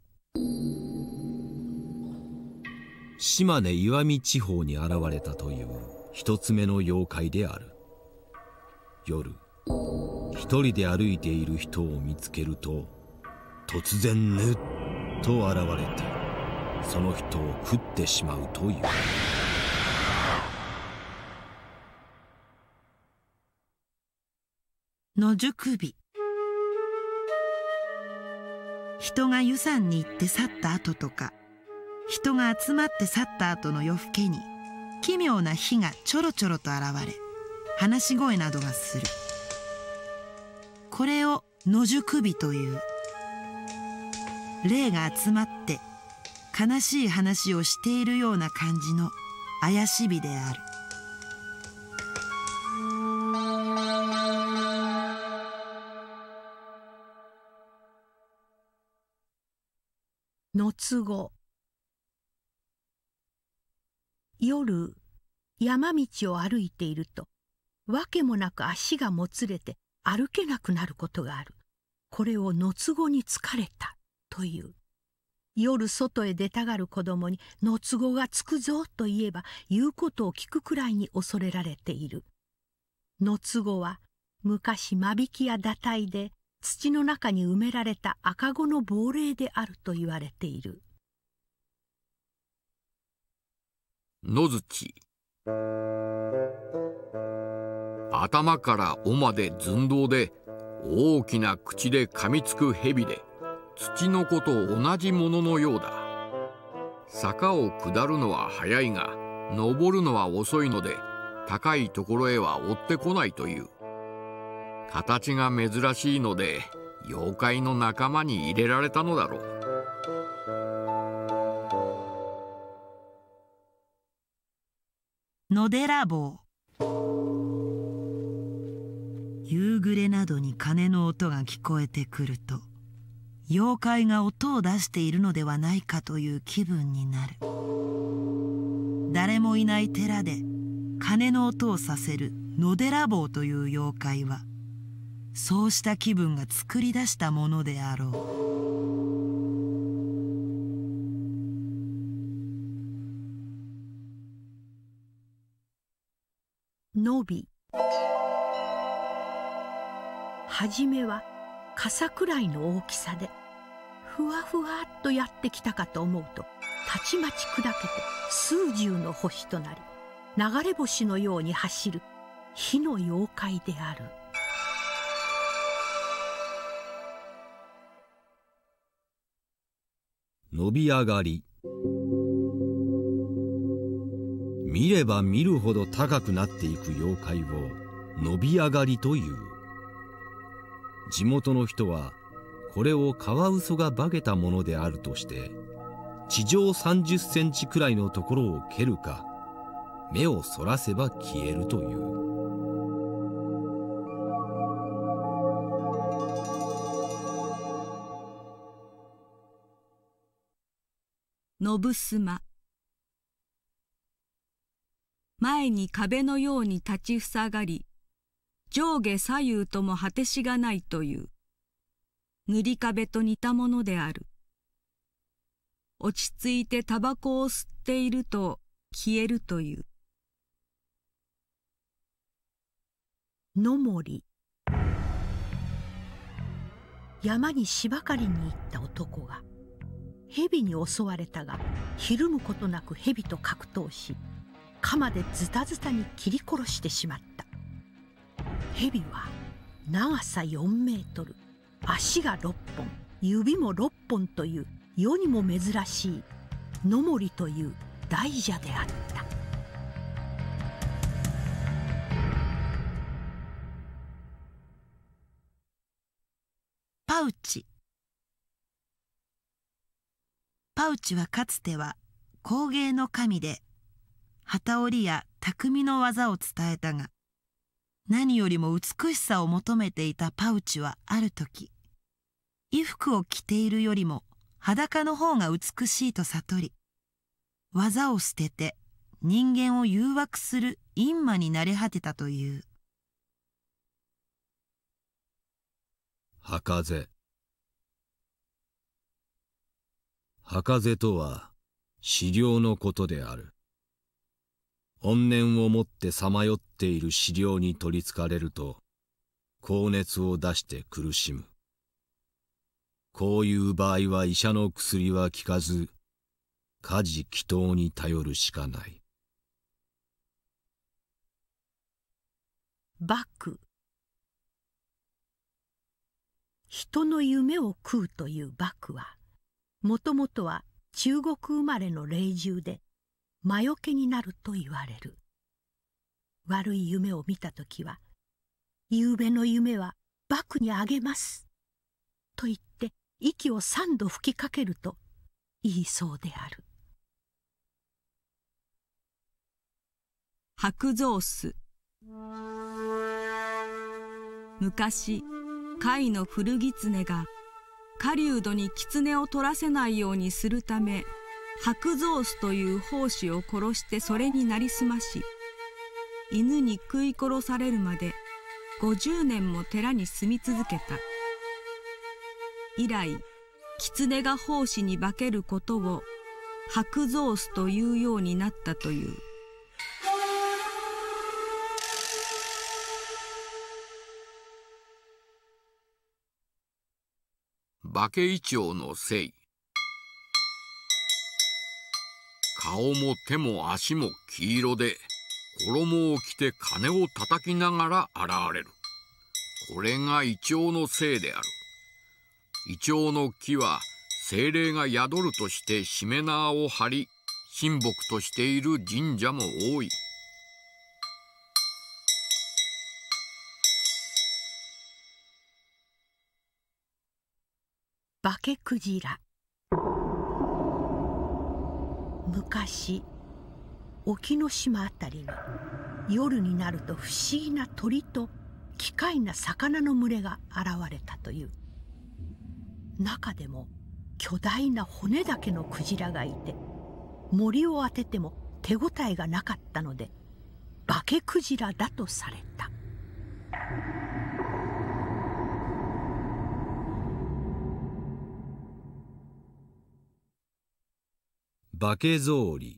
島根石見地方に現れたという一つ目の妖怪である。夜、一人で歩いている人を見つけると、突然ぬっと現れて、その人を食ってしまうという。 野宿日。人が湯山に行って去った後とか、人が集まって去った後の夜更けに、奇妙な火がちょろちょろと現れ、話し声などがする。これを野宿日という。霊が集まって悲しい話をしているような感じの怪し日である。 のつご。夜、山道を歩いていると、わけもなく足がもつれて歩けなくなることがある。これをのつごに疲れたという。夜外へ出たがる子供にのつごがつくぞと言えば言うことを聞くくらいに恐れられている。のつごは昔間引きや堕胎で土の中に埋められた赤子の亡霊であると言われている。 野槌。頭から尾まで寸胴で、大きな口で噛みつく蛇で、土の子と同じもののようだ。坂を下るのは速いが、登るのは遅いので、高いところへは追ってこないという。形が珍しいので、妖怪の仲間に入れられたのだろう。 野寺坊。夕暮れなどに鐘の音が聞こえてくると、妖怪が音を出しているのではないかという気分になる。誰もいない寺で鐘の音をさせる野寺坊という妖怪は、そうした気分が作り出したものであろう。のび。はじめは傘くらいの大きさで、ふわふわっとやってきたかと思うと、 たちまち砕けて数十の星となり、流れ星のように走る火の妖怪である。 伸び上がり。見れば見るほど高くなっていく妖怪を伸び上がりという。地元の人はこれをカワウソが化けたものであるとして、地上30センチくらいのところを蹴るか、目をそらせば消えるという。 のぶすま。前に壁のように立ちふさがり、上下左右とも果てしがないという、塗り壁と似たものである。落ち着いてタバコを吸っていると消えるという。 のもり。山に芝刈りに行った男が蛇に襲われたが、ひるむことなく蛇と格闘し、鎌でズタズタに切り殺してしまった。蛇は長さ4メートル、足が6本、指も6本という世にも珍しいのもりという大蛇であった。 パウチ。パウチはかつては工芸の神で、機織りや匠の技を伝えたが、何よりも美しさを求めていたパウチはある時、衣服を着ているよりも裸の方が美しいと悟り、技を捨てて人間を誘惑する陰魔になり果てたという。 墓瀬。墓瀬とは死霊のことである。怨念をもってさまよっている死霊に取りつかれると、高熱を出して苦しむ。こういう場合は医者の薬は効かず、家事祈祷に頼るしかない。 獏。人の夢を食うという獏は、もともとは中国生まれの霊獣で、魔除けになると言われる。悪い夢を見たときは、夕べの夢は獏にあげます。と言って息を3度吹きかけると言いそうである。 白象巣。昔、甲斐の古狐が狩人に狐を取らせないようにするため、白象巣という胞子を殺してそれになりすまし、犬に食い殺されるまで50年も寺に住み続けた。以来、狐が胞子に化けることを白象巣というようになったという。 化けイチョウの精。顔も手も足も黄色で、衣を着て鐘を叩きながら現れる。これがイチョウの精である。イチョウの木は精霊が宿るとしてしめ縄を張り、神木としている神社も多い。 化けクジラ。昔、沖ノ島あたりに夜になると不思議な鳥と奇怪な魚の群れが現れたという。中でも巨大な骨だけのクジラがいて、森を当てても手応えがなかったので化けクジラだとされた。 化け草履。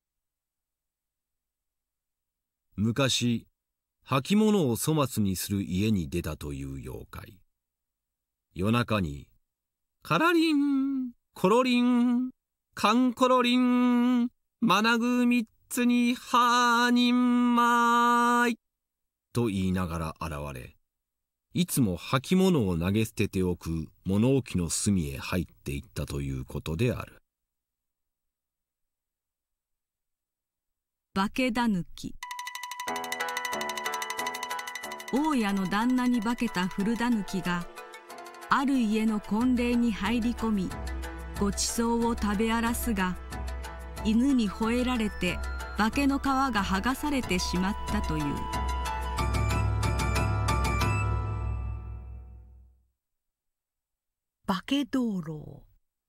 昔、履物を粗末にする家に出たという妖怪。夜中に、カラリン、コロリン、 カンコロリン、マナグ3つに半人前と言いながら現れ、いつも履物を投げ捨てておく物置の隅へ入っていったということである。 化け狸。大家の旦那に化けた古狸がある家の婚礼に入り込み、ごちそうを食べ荒らすが、犬に吠えられて化けの皮が剥がされてしまったという。 化け灯籠。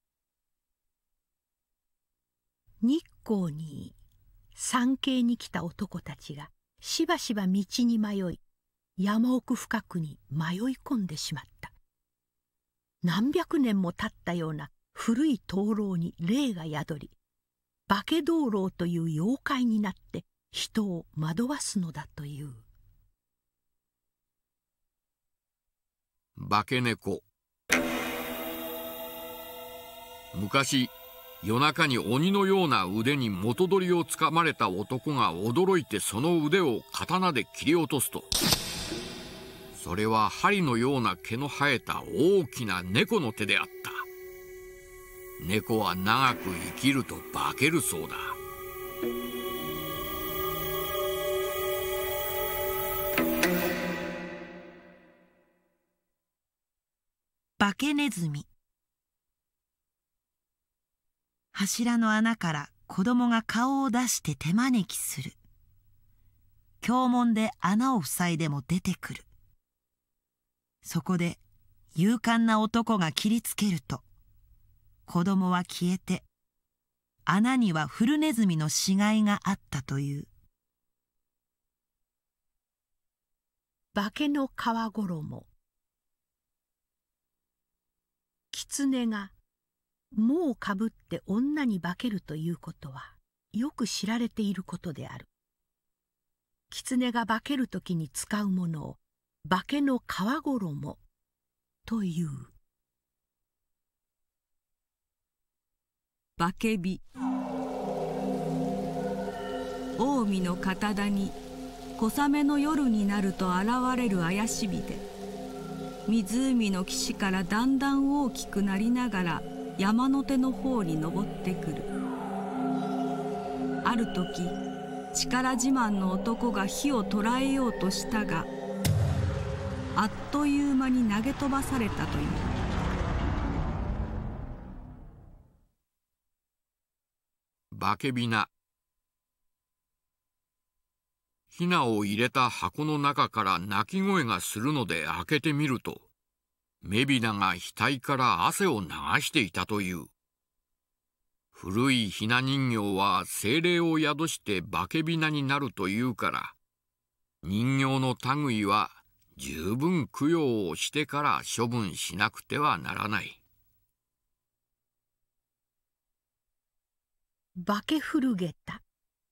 日光に参詣に来た男たちがしばしば道に迷い、山奥深くに迷い込んでしまった。何百年も経ったような古い灯籠に霊が宿り、化け灯籠という妖怪になって人を惑わすのだという。 化け猫。昔、夜中に鬼のような腕に元取をつかまれた男が驚いてその腕を刀で切り落とすと、それは針のような毛の生えた大きな猫の手であった。猫は長く生きると化けるそうだ。 化けネズミ。柱の穴から子供が顔を出して手招きする。経文で穴を塞いでも出てくる。そこで勇敢な男が切りつけると、子供は消えて、穴には古ネズミの死骸があったという。 化けの皮衣。狐がもうかぶって女に化けるということはよく知られていることである。狐が化けるときに使うものを化けの皮衣という。 化け火。近江の片田に小雨の夜になると現れる怪し火で、湖の岸からだんだん大きくなりながら山の手の方に登ってくる。ある時、力自慢の男が火を捕らえようとしたが、あっという間に投げ飛ばされたという。 化けびな。ひなを入れた箱の中から鳴き声がするので開けてみると、めびなが額から汗を流していたという。古いひな人形は精霊を宿して化けびなになるというから、人形の類は十分供養をしてから処分しなくてはならない。 化け古げた。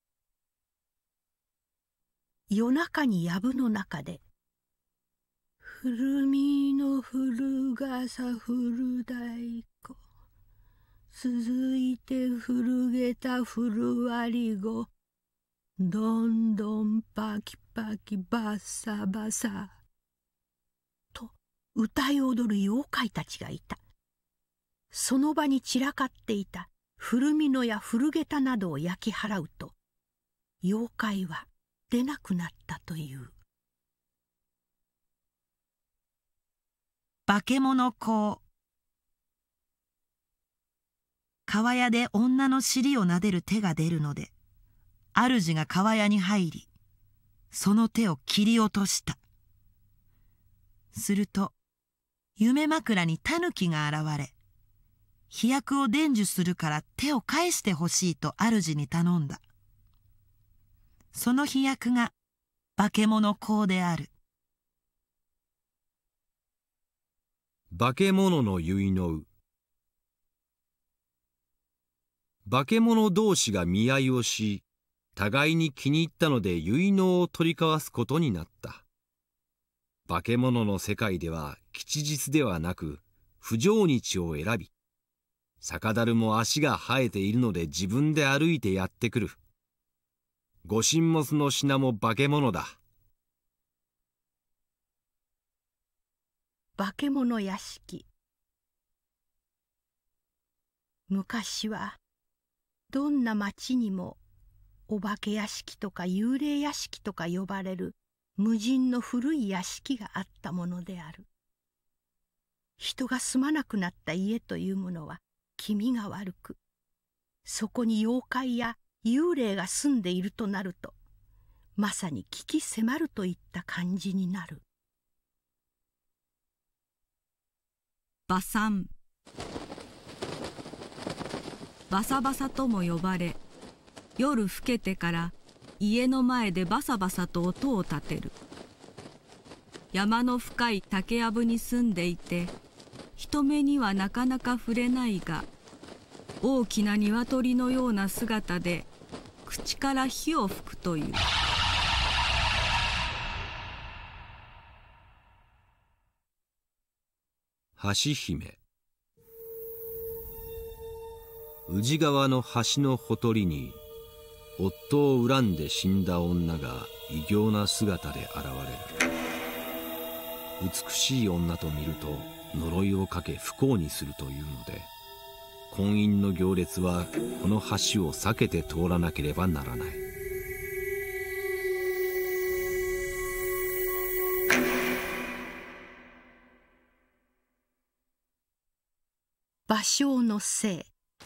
夜中に藪の中で、古みの古傘古太鼓、続いて古げた古割り子、どんどんパキパキバッサバサと歌い踊る妖怪たちがいた。その場に散らかっていた古美濃や古げたなどを焼き払うと、妖怪は出なくなったという。 化け物講。川屋で女の尻を撫でる手が出るので、主が川屋に入り、その手を切り落とした。すると、夢枕に狸が現れ、飛躍を伝授するから手を返してほしいと主に頼んだ。その飛躍が化け物講である。 化け物の結のう。化け物同士が見合いをし、互いに気に入ったので結納を取り交わすことになった。化け物の世界では吉日ではなく不条日を選び、 酒樽も足が生えているので自分で歩いてやってくる。ご神物の品も化け物だ。 化け物屋敷。昔はどんな町にもお化け屋敷とか幽霊屋敷とか呼ばれる無人の古い屋敷があったものである。人が住まなくなった家というものは気味が悪く、そこに妖怪や幽霊が住んでいるとなると、まさに危機迫るといった感じになる。 バサン。バサバサとも呼ばれ、夜更けてから家の前でバサバサと音を立てる。山の深い竹やぶに住んでいて、人目にはなかなか触れないが、大きな鶏のような姿で口から火を吹くという。 橋姫。宇治川の橋のほとりに、夫を恨んで死んだ女が異形な姿で現れる。美しい女と見ると呪いをかけ不幸にするというので、婚姻の行列はこの橋を避けて通らなければならない。 芭蕉の精。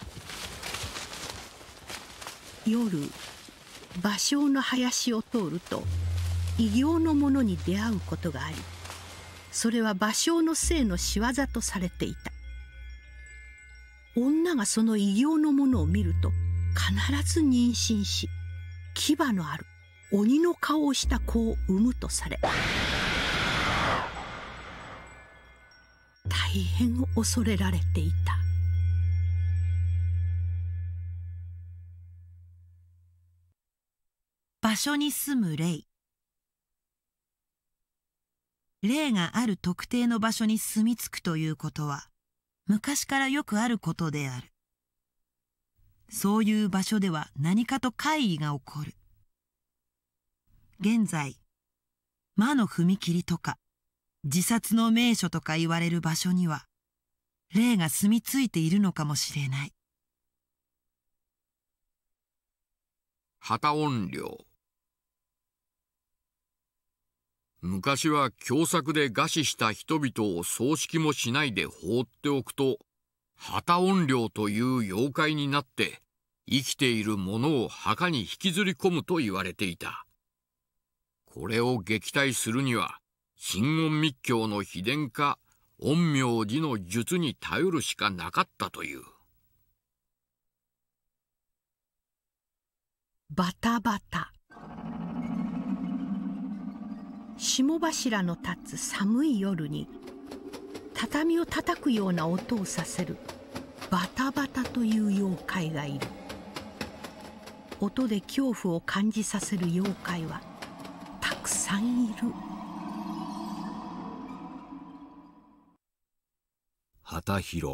夜、芭蕉の林を通ると異形のものに出会うことがあり、それは芭蕉の精の仕業とされていた。女がその異形のものを見ると必ず妊娠し、牙のある鬼の顔をした子を産むとされ、大変恐れられていた。 場所に住む霊。霊がある特定の場所に住み着くということは昔からよくあることである。そういう場所では何かと怪異が起こる。現在、魔の踏切とか自殺の名所とか言われる場所には霊が住み着いているのかもしれない。 旗怨霊。昔は凶作で餓死した人々を葬式もしないで放っておくと、旗怨霊という妖怪になって生きている者を墓に引きずり込むと言われていた。これを撃退するには真言密教の秘伝か陰陽師の術に頼るしかなかったという。 バタバタ。霜柱の立つ寒い夜に畳を叩くような音をさせるバタバタという妖怪がいる。音で恐怖を感じさせる妖怪はたくさんいる。 旗広。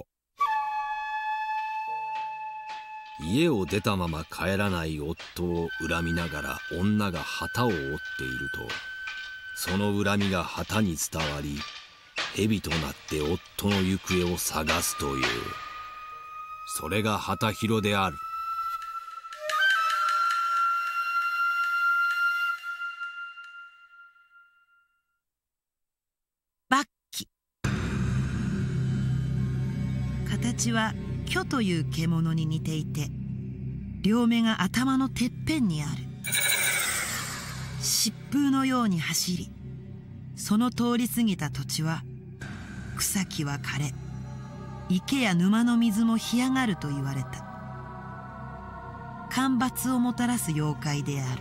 家を出たまま帰らない夫を恨みながら女が旗を折っていると、その恨みが旗に伝わり、蛇となって夫の行方を探すという。それが旗広である。 バッキ。形は巨という獣に似ていて、両目が頭のてっぺんにある。疾風のように走り、その通り過ぎた土地は草木は枯れ、池や沼の水も干上がると言われた。干ばつをもたらす妖怪である。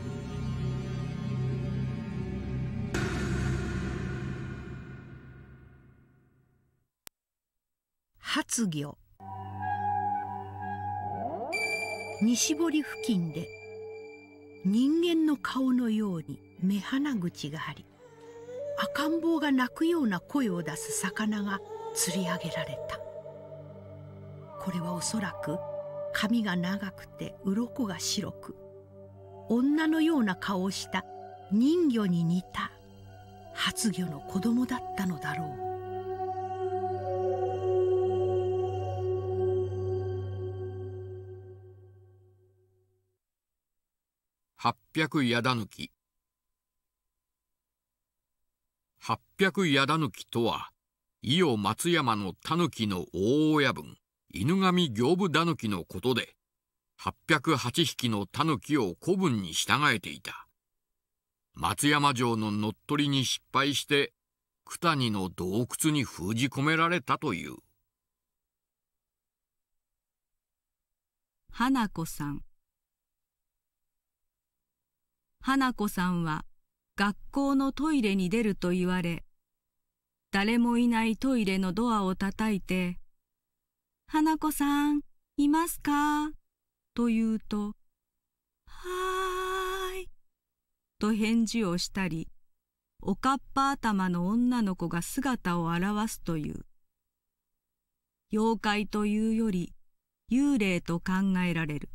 発魚。西堀付近で人間の顔のように目鼻口があり、赤ん坊が鳴くような声を出す魚が釣り上げられた。ここれはおそらく髪が長くて鱗が白く、女のような顔をした人魚に似た初魚の子供だったのだろう。 800矢田抜き。800矢田抜きとは、伊予松山の狸の大親分、犬神行部狸のことで、808匹の狸を子分に従えていた。松山城の乗っ取りに失敗して、九谷の洞窟に封じ込められたという。 花子さん。花子さんは学校のトイレに出ると言われ、誰もいないトイレのドアをたたいて、花子さん、いますかと言うと、はーい、と返事をしたり、おかっぱ頭の女の子が姿を現すという。妖怪というより、幽霊と考えられる。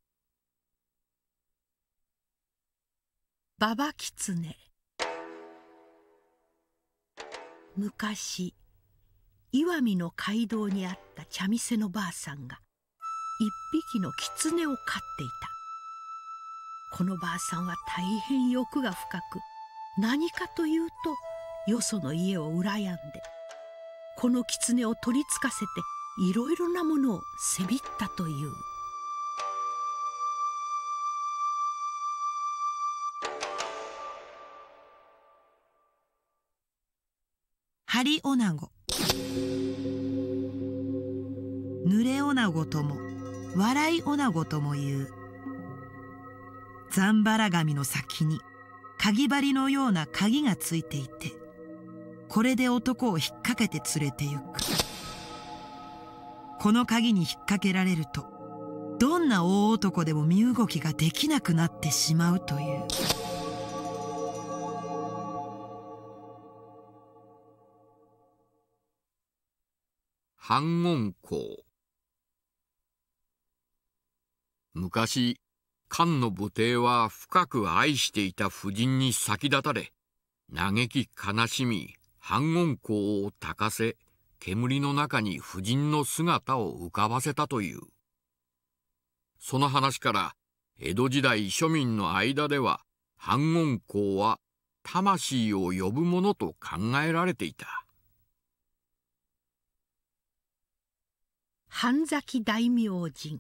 ババキツネ。昔、石見の街道にあった茶店のばあさんが一匹の狐を飼っていた。このばあさんは大変欲が深く、何かというとよその家を羨んで、この狐を取りつかせていろいろなものをせびったという。 ハリオナゴ。濡れオナゴとも笑いオナゴとも言う。ざんばら紙の先にかぎ針のような鍵がついていて、これで男を引っ掛けて連れて行く。この鍵に引っ掛けられると、どんな大男でも身動きができなくなってしまうという。 反言公。昔、漢の武帝は深く愛していた婦人に先立たれ、嘆き悲しみ、反言公を焚かせ、煙の中に婦人の姿を浮かばせたという。その話から、江戸時代庶民の間では、反言公は魂を呼ぶものと考えられていた。 半崎大明神。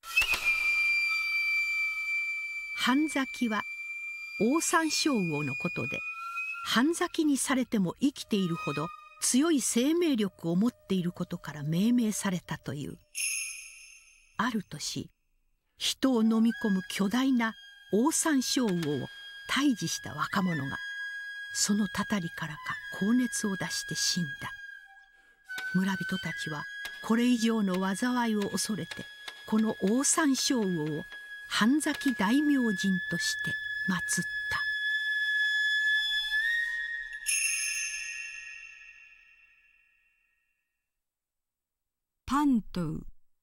半崎はオオサンショウウオのことで、半崎にされても生きているほど強い生命力を持っていることから命名されたという。ある年、人を飲み込む巨大なオオサンショウウオを退治した若者が、そのたたりからか高熱を出して死んだ。村人たちはこれ以上の災いを恐れて、このオオサンショウウオを半崎大明神として祀った。 パントウ。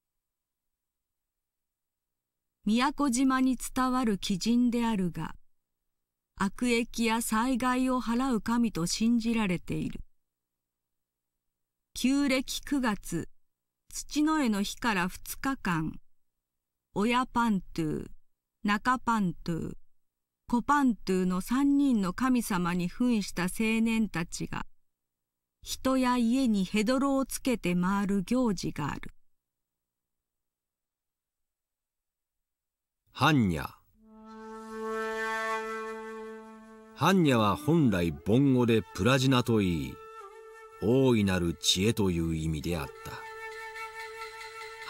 宮古島に伝わる奇人であるが、悪疫や災害を払う神と信じられている。旧暦9月、土の絵の日から2日間、親パントゥー、中パントゥー、小パントゥーの3人の神様に扮した青年たちが、人や家にヘドロをつけて回る行事がある。 般若。般若は本来梵語でプラジナといい、大いなる知恵という意味であった。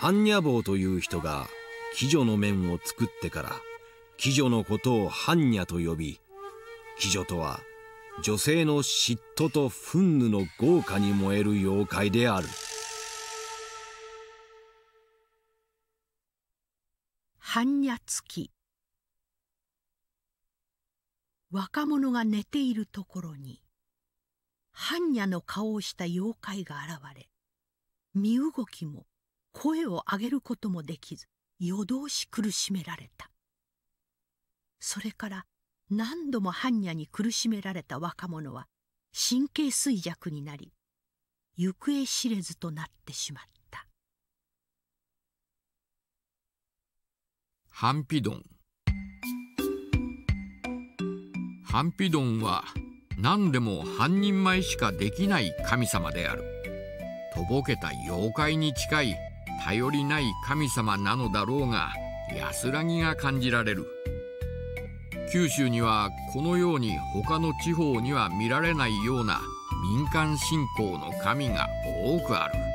般若坊という人が鬼女の面を作ってから、鬼女のことを般若と呼び、鬼女とは女性の嫉妬と憤怒の豪華に燃える妖怪である。 般若月。若者が寝ているところに般若の顔をした妖怪が現れ、身動きも声を上げることもできず、夜通し苦しめられた。それから何度も般若に苦しめられた若者は神経衰弱になり、行方知れずとなってしまった。 ハンピドン。ハンピドンは何でも半人前しかできない神様である。とぼけた妖怪に近い頼りない神様なのだろうが、安らぎが感じられる。九州にはこのように他の地方には見られないような民間信仰の神が多くある。